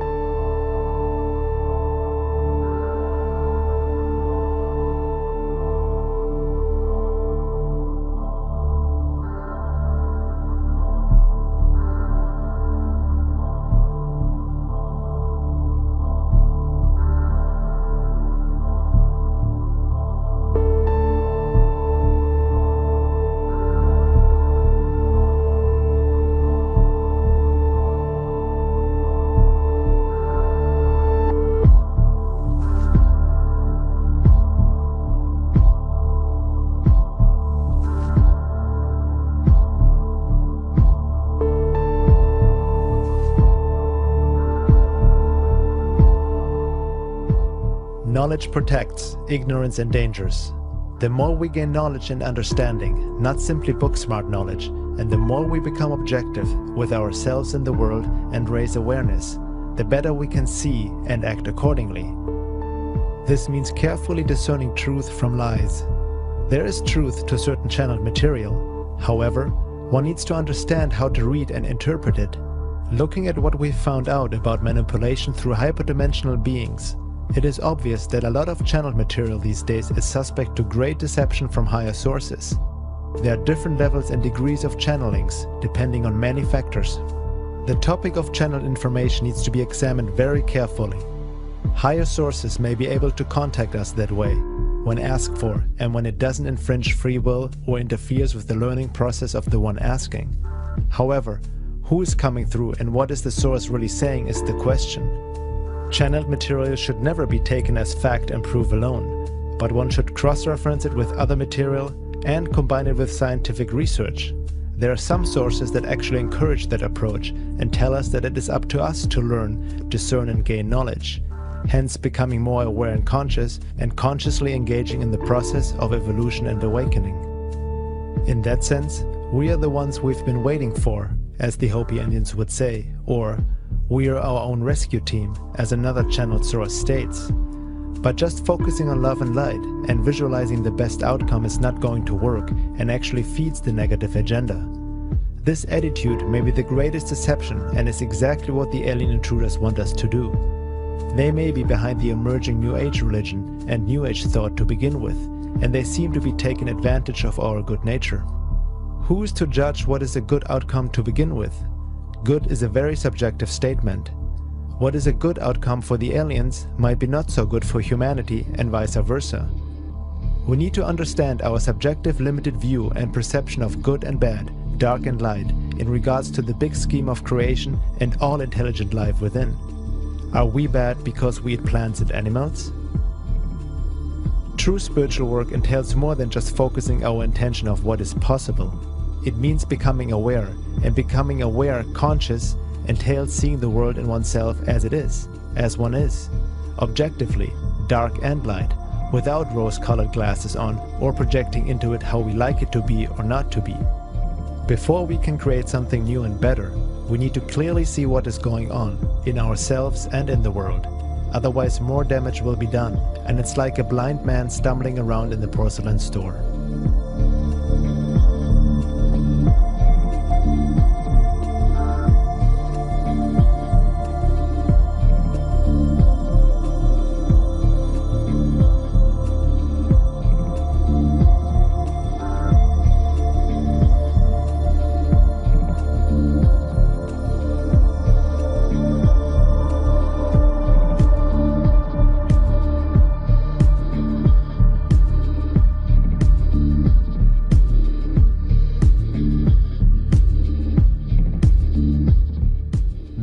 Knowledge protects, ignorance endangers. The more we gain knowledge and understanding, not simply book-smart knowledge, and the more we become objective with ourselves and the world and raise awareness, the better we can see and act accordingly. This means carefully discerning truth from lies. There is truth to certain channeled material. However, one needs to understand how to read and interpret it. Looking at what we've found out about manipulation through hyperdimensional beings, it is obvious that a lot of channeled material these days is suspect to great deception from higher sources. There are different levels and degrees of channelings, depending on many factors. The topic of channeled information needs to be examined very carefully. Higher sources may be able to contact us that way, when asked for, and when it doesn't infringe free will or interferes with the learning process of the one asking. However, who is coming through and what is the source really saying is the question. Channeled material should never be taken as fact and proof alone, but one should cross-reference it with other material and combine it with scientific research. There are some sources that actually encourage that approach and tell us that it is up to us to learn, discern and gain knowledge, hence becoming more aware and conscious and consciously engaging in the process of evolution and awakening. In that sense, we are the ones we've been waiting for, as the Hopi Indians would say, or we are our own rescue team, as another channeled source states. But just focusing on love and light and visualizing the best outcome is not going to work and actually feeds the negative agenda. This attitude may be the greatest deception and is exactly what the alien intruders want us to do. They may be behind the emerging New Age religion and New Age thought to begin with, and they seem to be taking advantage of our good nature. Who is to judge what is a good outcome to begin with? Good is a very subjective statement. What is a good outcome for the aliens might be not so good for humanity and vice versa. We need to understand our subjective limited view and perception of good and bad, dark and light, in regards to the big scheme of creation and all intelligent life within. Are we bad because we eat plants and animals? True spiritual work entails more than just focusing our attention of what is possible. It means becoming aware, and becoming aware, conscious, entails seeing the world in oneself as it is, as one is, objectively, dark and light, without rose-colored glasses on or projecting into it how we like it to be or not to be. Before we can create something new and better, we need to clearly see what is going on in ourselves and in the world. Otherwise, more damage will be done, and it's like a blind man stumbling around in the porcelain store.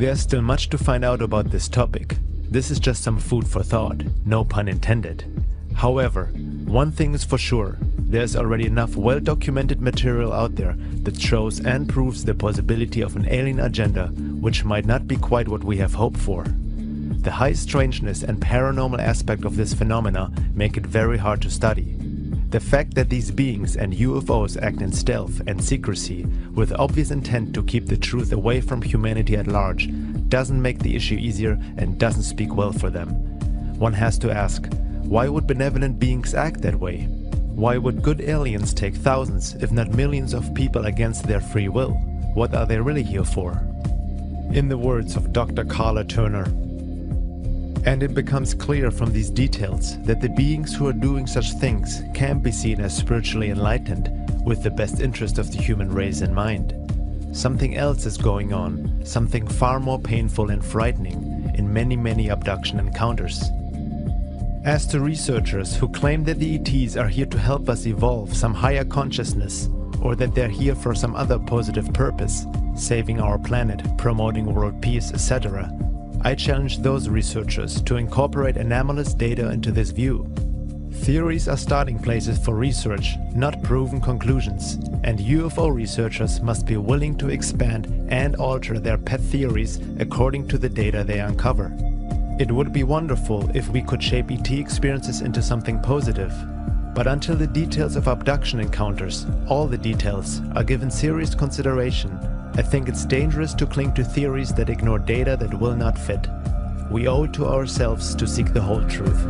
There's still much to find out about this topic. This is just some food for thought, no pun intended. However, one thing is for sure, there's already enough well-documented material out there that shows and proves the possibility of an alien agenda, which might not be quite what we have hoped for. The high strangeness and paranormal aspect of this phenomena make it very hard to study. The fact that these beings and U F Os act in stealth and secrecy with obvious intent to keep the truth away from humanity at large doesn't make the issue easier and doesn't speak well for them. One has to ask, why would benevolent beings act that way? Why would good aliens take thousands, if not millions of people against their free will? What are they really here for? In the words of Doctor Carla Turner, and it becomes clear from these details that the beings who are doing such things can be seen as spiritually enlightened, with the best interest of the human race in mind. Something else is going on, something far more painful and frightening in many, many abduction encounters. As to researchers who claim that the E Ts are here to help us evolve some higher consciousness, or that they're here for some other positive purpose, saving our planet, promoting world peace, et cetera, I challenge those researchers to incorporate anomalous data into this view. Theories are starting places for research, not proven conclusions, and U F O researchers must be willing to expand and alter their pet theories according to the data they uncover. It would be wonderful if we could shape E T experiences into something positive, but until the details of abduction encounters, all the details, are given serious consideration, I think it's dangerous to cling to theories that ignore data that will not fit. We owe it to ourselves to seek the whole truth.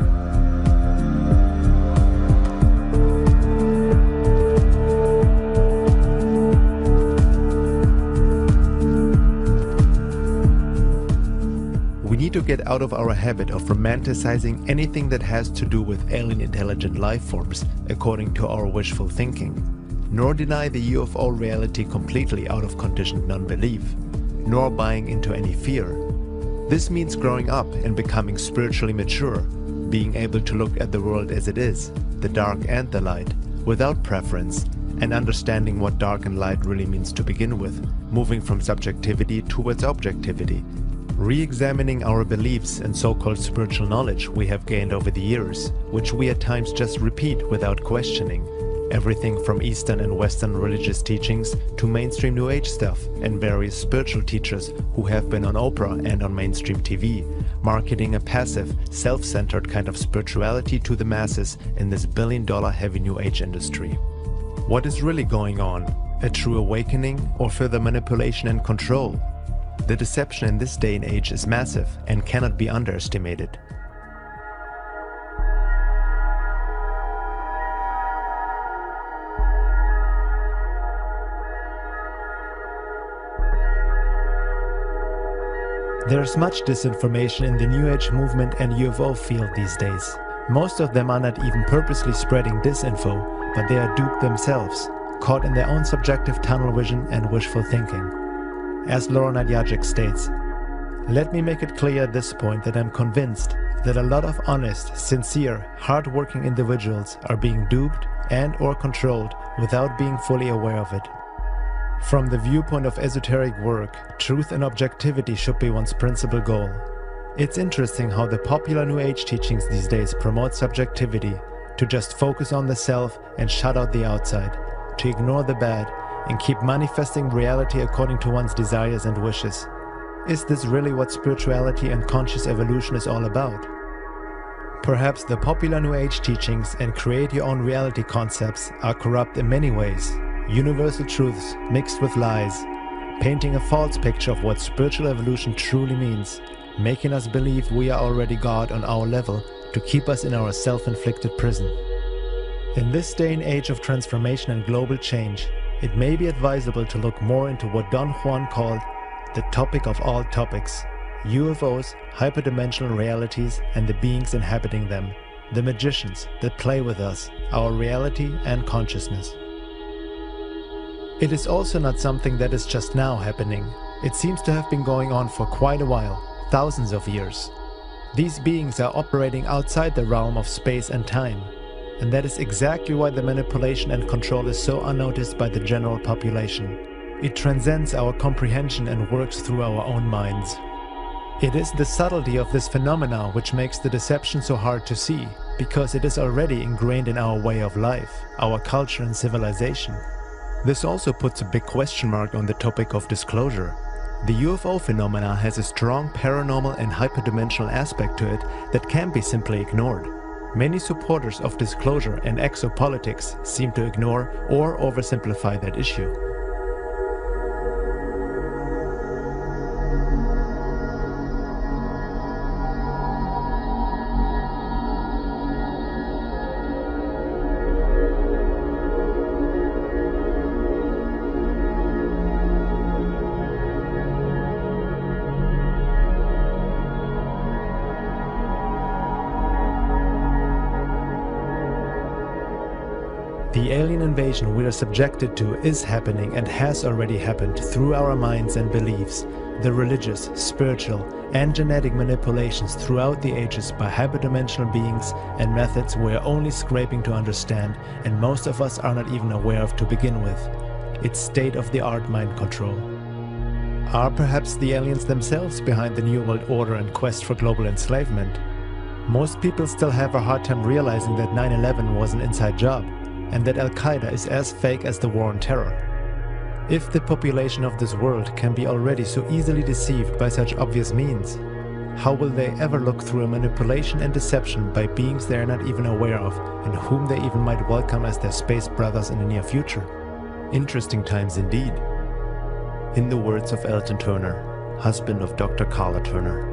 We need to get out of our habit of romanticizing anything that has to do with alien intelligent life forms according to our wishful thinking, nor deny the U F O reality completely out of conditioned non-belief, nor buying into any fear. This means growing up and becoming spiritually mature, being able to look at the world as it is, the dark and the light, without preference, and understanding what dark and light really means to begin with, moving from subjectivity towards objectivity, re-examining our beliefs and so-called spiritual knowledge we have gained over the years, which we at times just repeat without questioning. Everything from Eastern and Western religious teachings to mainstream New Age stuff and various spiritual teachers who have been on Oprah and on mainstream T V, marketing a passive, self-centered kind of spirituality to the masses in this billion-dollar heavy New Age industry. What is really going on? A true awakening or further manipulation and control? The deception in this day and age is massive and cannot be underestimated. There's much disinformation in the New Age movement and U F O field these days. Most of them are not even purposely spreading disinfo, but they are duped themselves, caught in their own subjective tunnel vision and wishful thinking. As Laura Nadjajic states, "Let me make it clear at this point that I'm convinced that a lot of honest, sincere, hard-working individuals are being duped and or controlled without being fully aware of it. From the viewpoint of esoteric work, truth and objectivity should be one's principal goal. It's interesting how the popular New Age teachings these days promote subjectivity, to just focus on the self and shut out the outside, to ignore the bad, and keep manifesting reality according to one's desires and wishes. Is this really what spirituality and conscious evolution is all about? Perhaps the popular New Age teachings and create your own reality concepts are corrupt in many ways. Universal truths mixed with lies, painting a false picture of what spiritual evolution truly means, making us believe we are already God on our level to keep us in our self-inflicted prison. In this day and age of transformation and global change, it may be advisable to look more into what Don Juan called the topic of all topics: U F Os, hyperdimensional realities, and the beings inhabiting them, the magicians that play with us, our reality and consciousness. It is also not something that is just now happening. It seems to have been going on for quite a while, thousands of years. These beings are operating outside the realm of space and time, and that is exactly why the manipulation and control is so unnoticed by the general population. It transcends our comprehension and works through our own minds. It is the subtlety of this phenomena which makes the deception so hard to see, because it is already ingrained in our way of life, our culture and civilization. This also puts a big question mark on the topic of disclosure. The U F O phenomena has a strong paranormal and hyperdimensional aspect to it that can't be simply ignored. Many supporters of disclosure and exopolitics seem to ignore or oversimplify that issue. The alien invasion we are subjected to is happening and has already happened through our minds and beliefs, the religious, spiritual, and genetic manipulations throughout the ages by hyperdimensional beings and methods we are only scraping to understand and most of us are not even aware of to begin with. It's state-of-the-art mind control. Are perhaps the aliens themselves behind the New World Order and quest for global enslavement? Most people still have a hard time realizing that nine eleven was an inside job, and that Al-Qaeda is as fake as the war on terror. If the population of this world can be already so easily deceived by such obvious means, how will they ever look through a manipulation and deception by beings they are not even aware of and whom they even might welcome as their space brothers in the near future? Interesting times indeed. In the words of Elton Turner, husband of Doctor Carla Turner.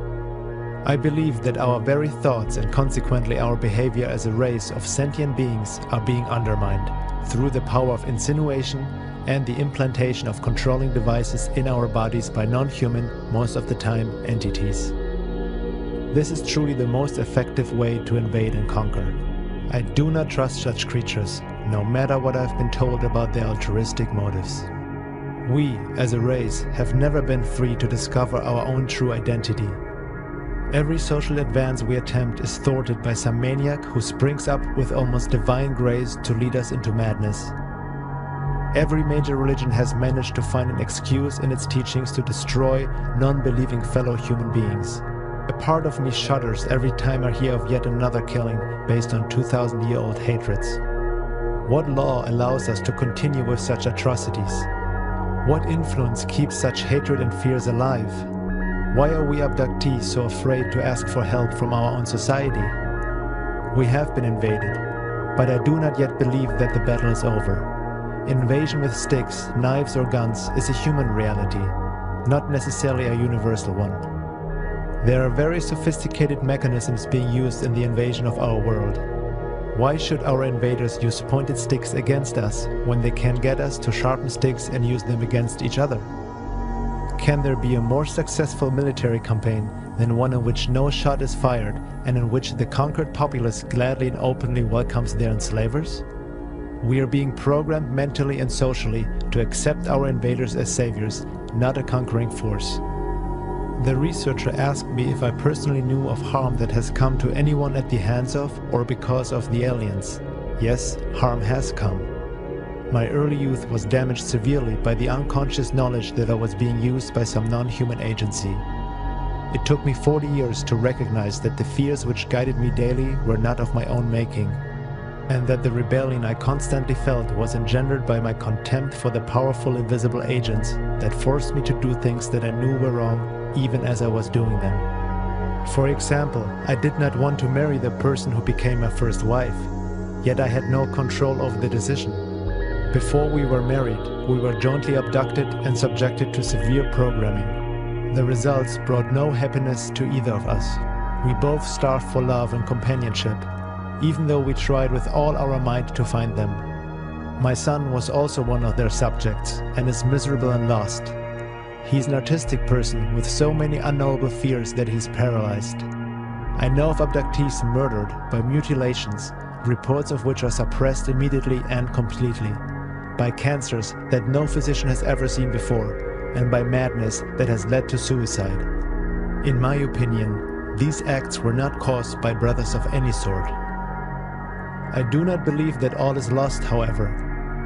I believe that our very thoughts and consequently our behavior as a race of sentient beings are being undermined through the power of insinuation and the implantation of controlling devices in our bodies by non-human, most of the time, entities. This is truly the most effective way to invade and conquer. I do not trust such creatures, no matter what I've been told about their altruistic motives. We, as a race, have never been free to discover our own true identity. Every social advance we attempt is thwarted by some maniac who springs up with almost divine grace to lead us into madness. Every major religion has managed to find an excuse in its teachings to destroy non-believing fellow human beings. A part of me shudders every time I hear of yet another killing based on two thousand year old hatreds. What law allows us to continue with such atrocities? What influence keeps such hatred and fears alive? Why are we abductees so afraid to ask for help from our own society? We have been invaded, but I do not yet believe that the battle is over. Invasion with sticks, knives or guns is a human reality, not necessarily a universal one. There are very sophisticated mechanisms being used in the invasion of our world. Why should our invaders use pointed sticks against us when they can get us to sharpen sticks and use them against each other? Can there be a more successful military campaign than one in which no shot is fired and in which the conquered populace gladly and openly welcomes their enslavers? We are being programmed mentally and socially to accept our invaders as saviors, not a conquering force. The researcher asked me if I personally knew of harm that has come to anyone at the hands of or because of the aliens. Yes, harm has come. My early youth was damaged severely by the unconscious knowledge that I was being used by some non-human agency. It took me forty years to recognize that the fears which guided me daily were not of my own making, and that the rebellion I constantly felt was engendered by my contempt for the powerful invisible agents that forced me to do things that I knew were wrong even as I was doing them. For example, I did not want to marry the person who became my first wife, yet I had no control over the decision. Before we were married, we were jointly abducted and subjected to severe programming. The results brought no happiness to either of us. We both starved for love and companionship, even though we tried with all our might to find them. My son was also one of their subjects and is miserable and lost. He's an artistic person with so many unknowable fears that he's paralyzed. I know of abductees murdered by mutilations, reports of which are suppressed immediately and completely, by cancers that no physician has ever seen before, and by madness that has led to suicide. In my opinion, these acts were not caused by brothers of any sort. I do not believe that all is lost, however.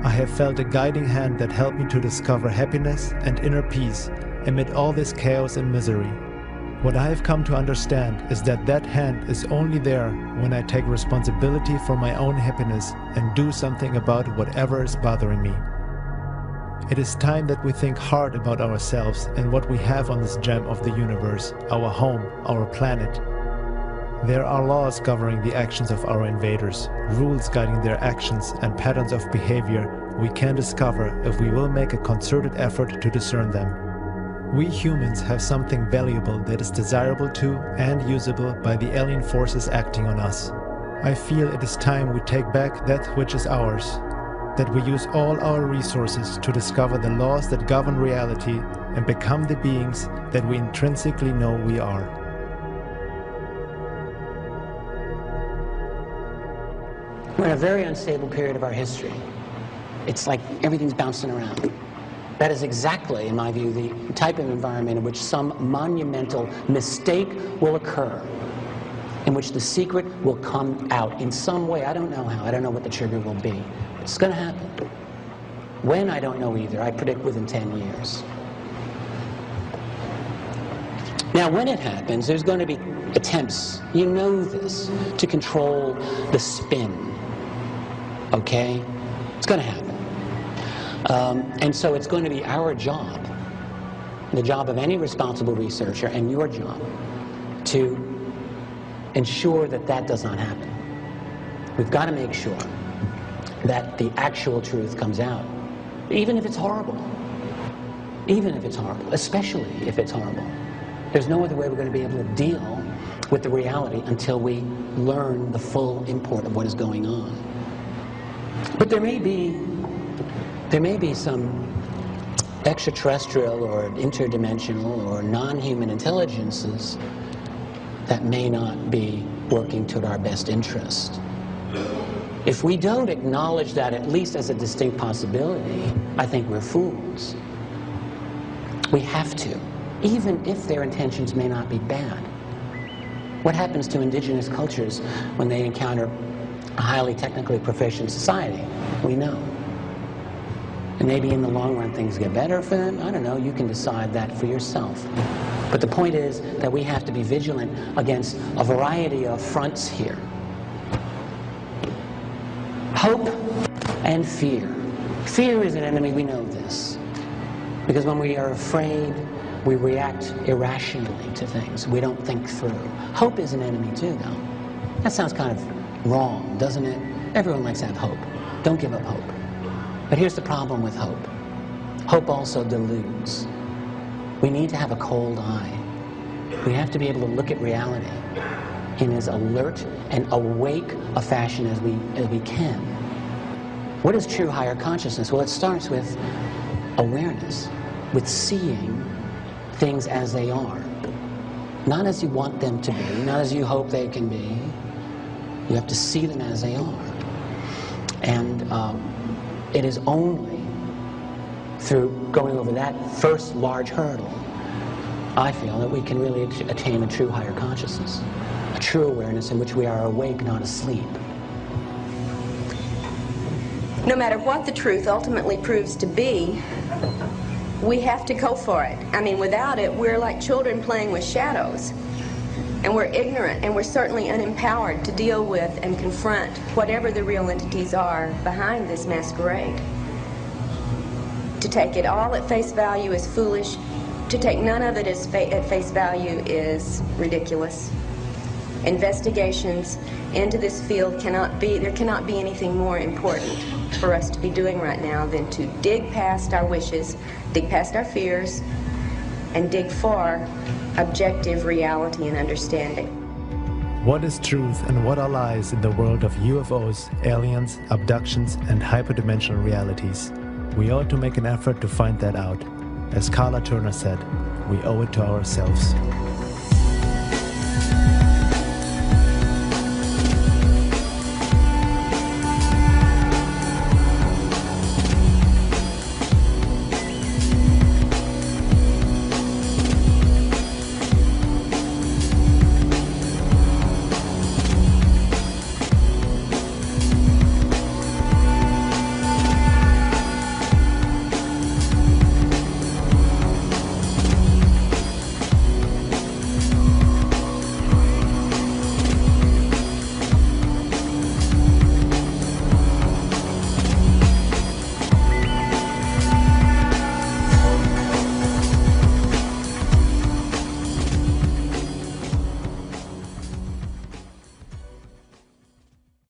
I have felt a guiding hand that helped me to discover happiness and inner peace amid all this chaos and misery. What I have come to understand is that that hand is only there when I take responsibility for my own happiness and do something about whatever is bothering me. It is time that we think hard about ourselves and what we have on this gem of the universe, our home, our planet. There are laws governing the actions of our invaders, rules guiding their actions, and patterns of behavior we can discover if we will make a concerted effort to discern them. We humans have something valuable that is desirable to and usable by the alien forces acting on us. I feel it is time we take back that which is ours, that we use all our resources to discover the laws that govern reality and become the beings that we intrinsically know we are. We're in a very unstable period of our history. It's like everything's bouncing around. That is exactly, in my view, the type of environment in which some monumental mistake will occur, in which the secret will come out in some way. I don't know how. I don't know what the trigger will be. It's going to happen. When, I don't know either. I predict within ten years. Now, when it happens, there's going to be attempts, you know this, to control the spin. Okay? It's going to happen. Um, and so it's going to be our job, the job of any responsible researcher, and your job, to ensure that that does not happen. We've got to make sure that the actual truth comes out, even if it's horrible. Even if it's horrible, especially if it's horrible. There's no other way we're going to be able to deal with the reality until we learn the full import of what is going on. But there may be, there may be some extraterrestrial or interdimensional or non-human intelligences that may not be working toward our best interest. If we don't acknowledge that at least as a distinct possibility, I think we're fools. We have to, even if their intentions may not be bad. What happens to indigenous cultures when they encounter a highly technically proficient society? We know. And maybe in the long run things get better for them. I don't know. You can decide that for yourself. But the point is that we have to be vigilant against a variety of fronts here. Hope and fear. Fear is an enemy, we know this. Because when we are afraid, we react irrationally to things. We don't think through. Hope is an enemy too, though. That sounds kind of wrong, doesn't it? Everyone likes to have hope. Don't give up hope. But here's the problem with hope. Hope also deludes. We need to have a cold eye. We have to be able to look at reality in as alert and awake a fashion as we, as we can. What is true higher consciousness? Well, it starts with awareness, with seeing things as they are. Not as you want them to be, not as you hope they can be. You have to see them as they are. And um, it is only through going over that first large hurdle, I feel, that we can really attain a true higher consciousness, a true awareness in which we are awake, not asleep. No matter what the truth ultimately proves to be, we have to go for it. I mean, without it, we're like children playing with shadows. And we're ignorant, and we're certainly unempowered to deal with and confront whatever the real entities are behind this masquerade. To take it all at face value is foolish. To take none of it as fa at face value is ridiculous. Investigations into this field cannot be, there cannot be anything more important for us to be doing right now than to dig past our wishes, dig past our fears, and dig for objective reality and understanding. What is truth and what are lies in the world of U F Os, aliens, abductions, and hyperdimensional realities? We ought to make an effort to find that out. As Carla Turner said, we owe it to ourselves.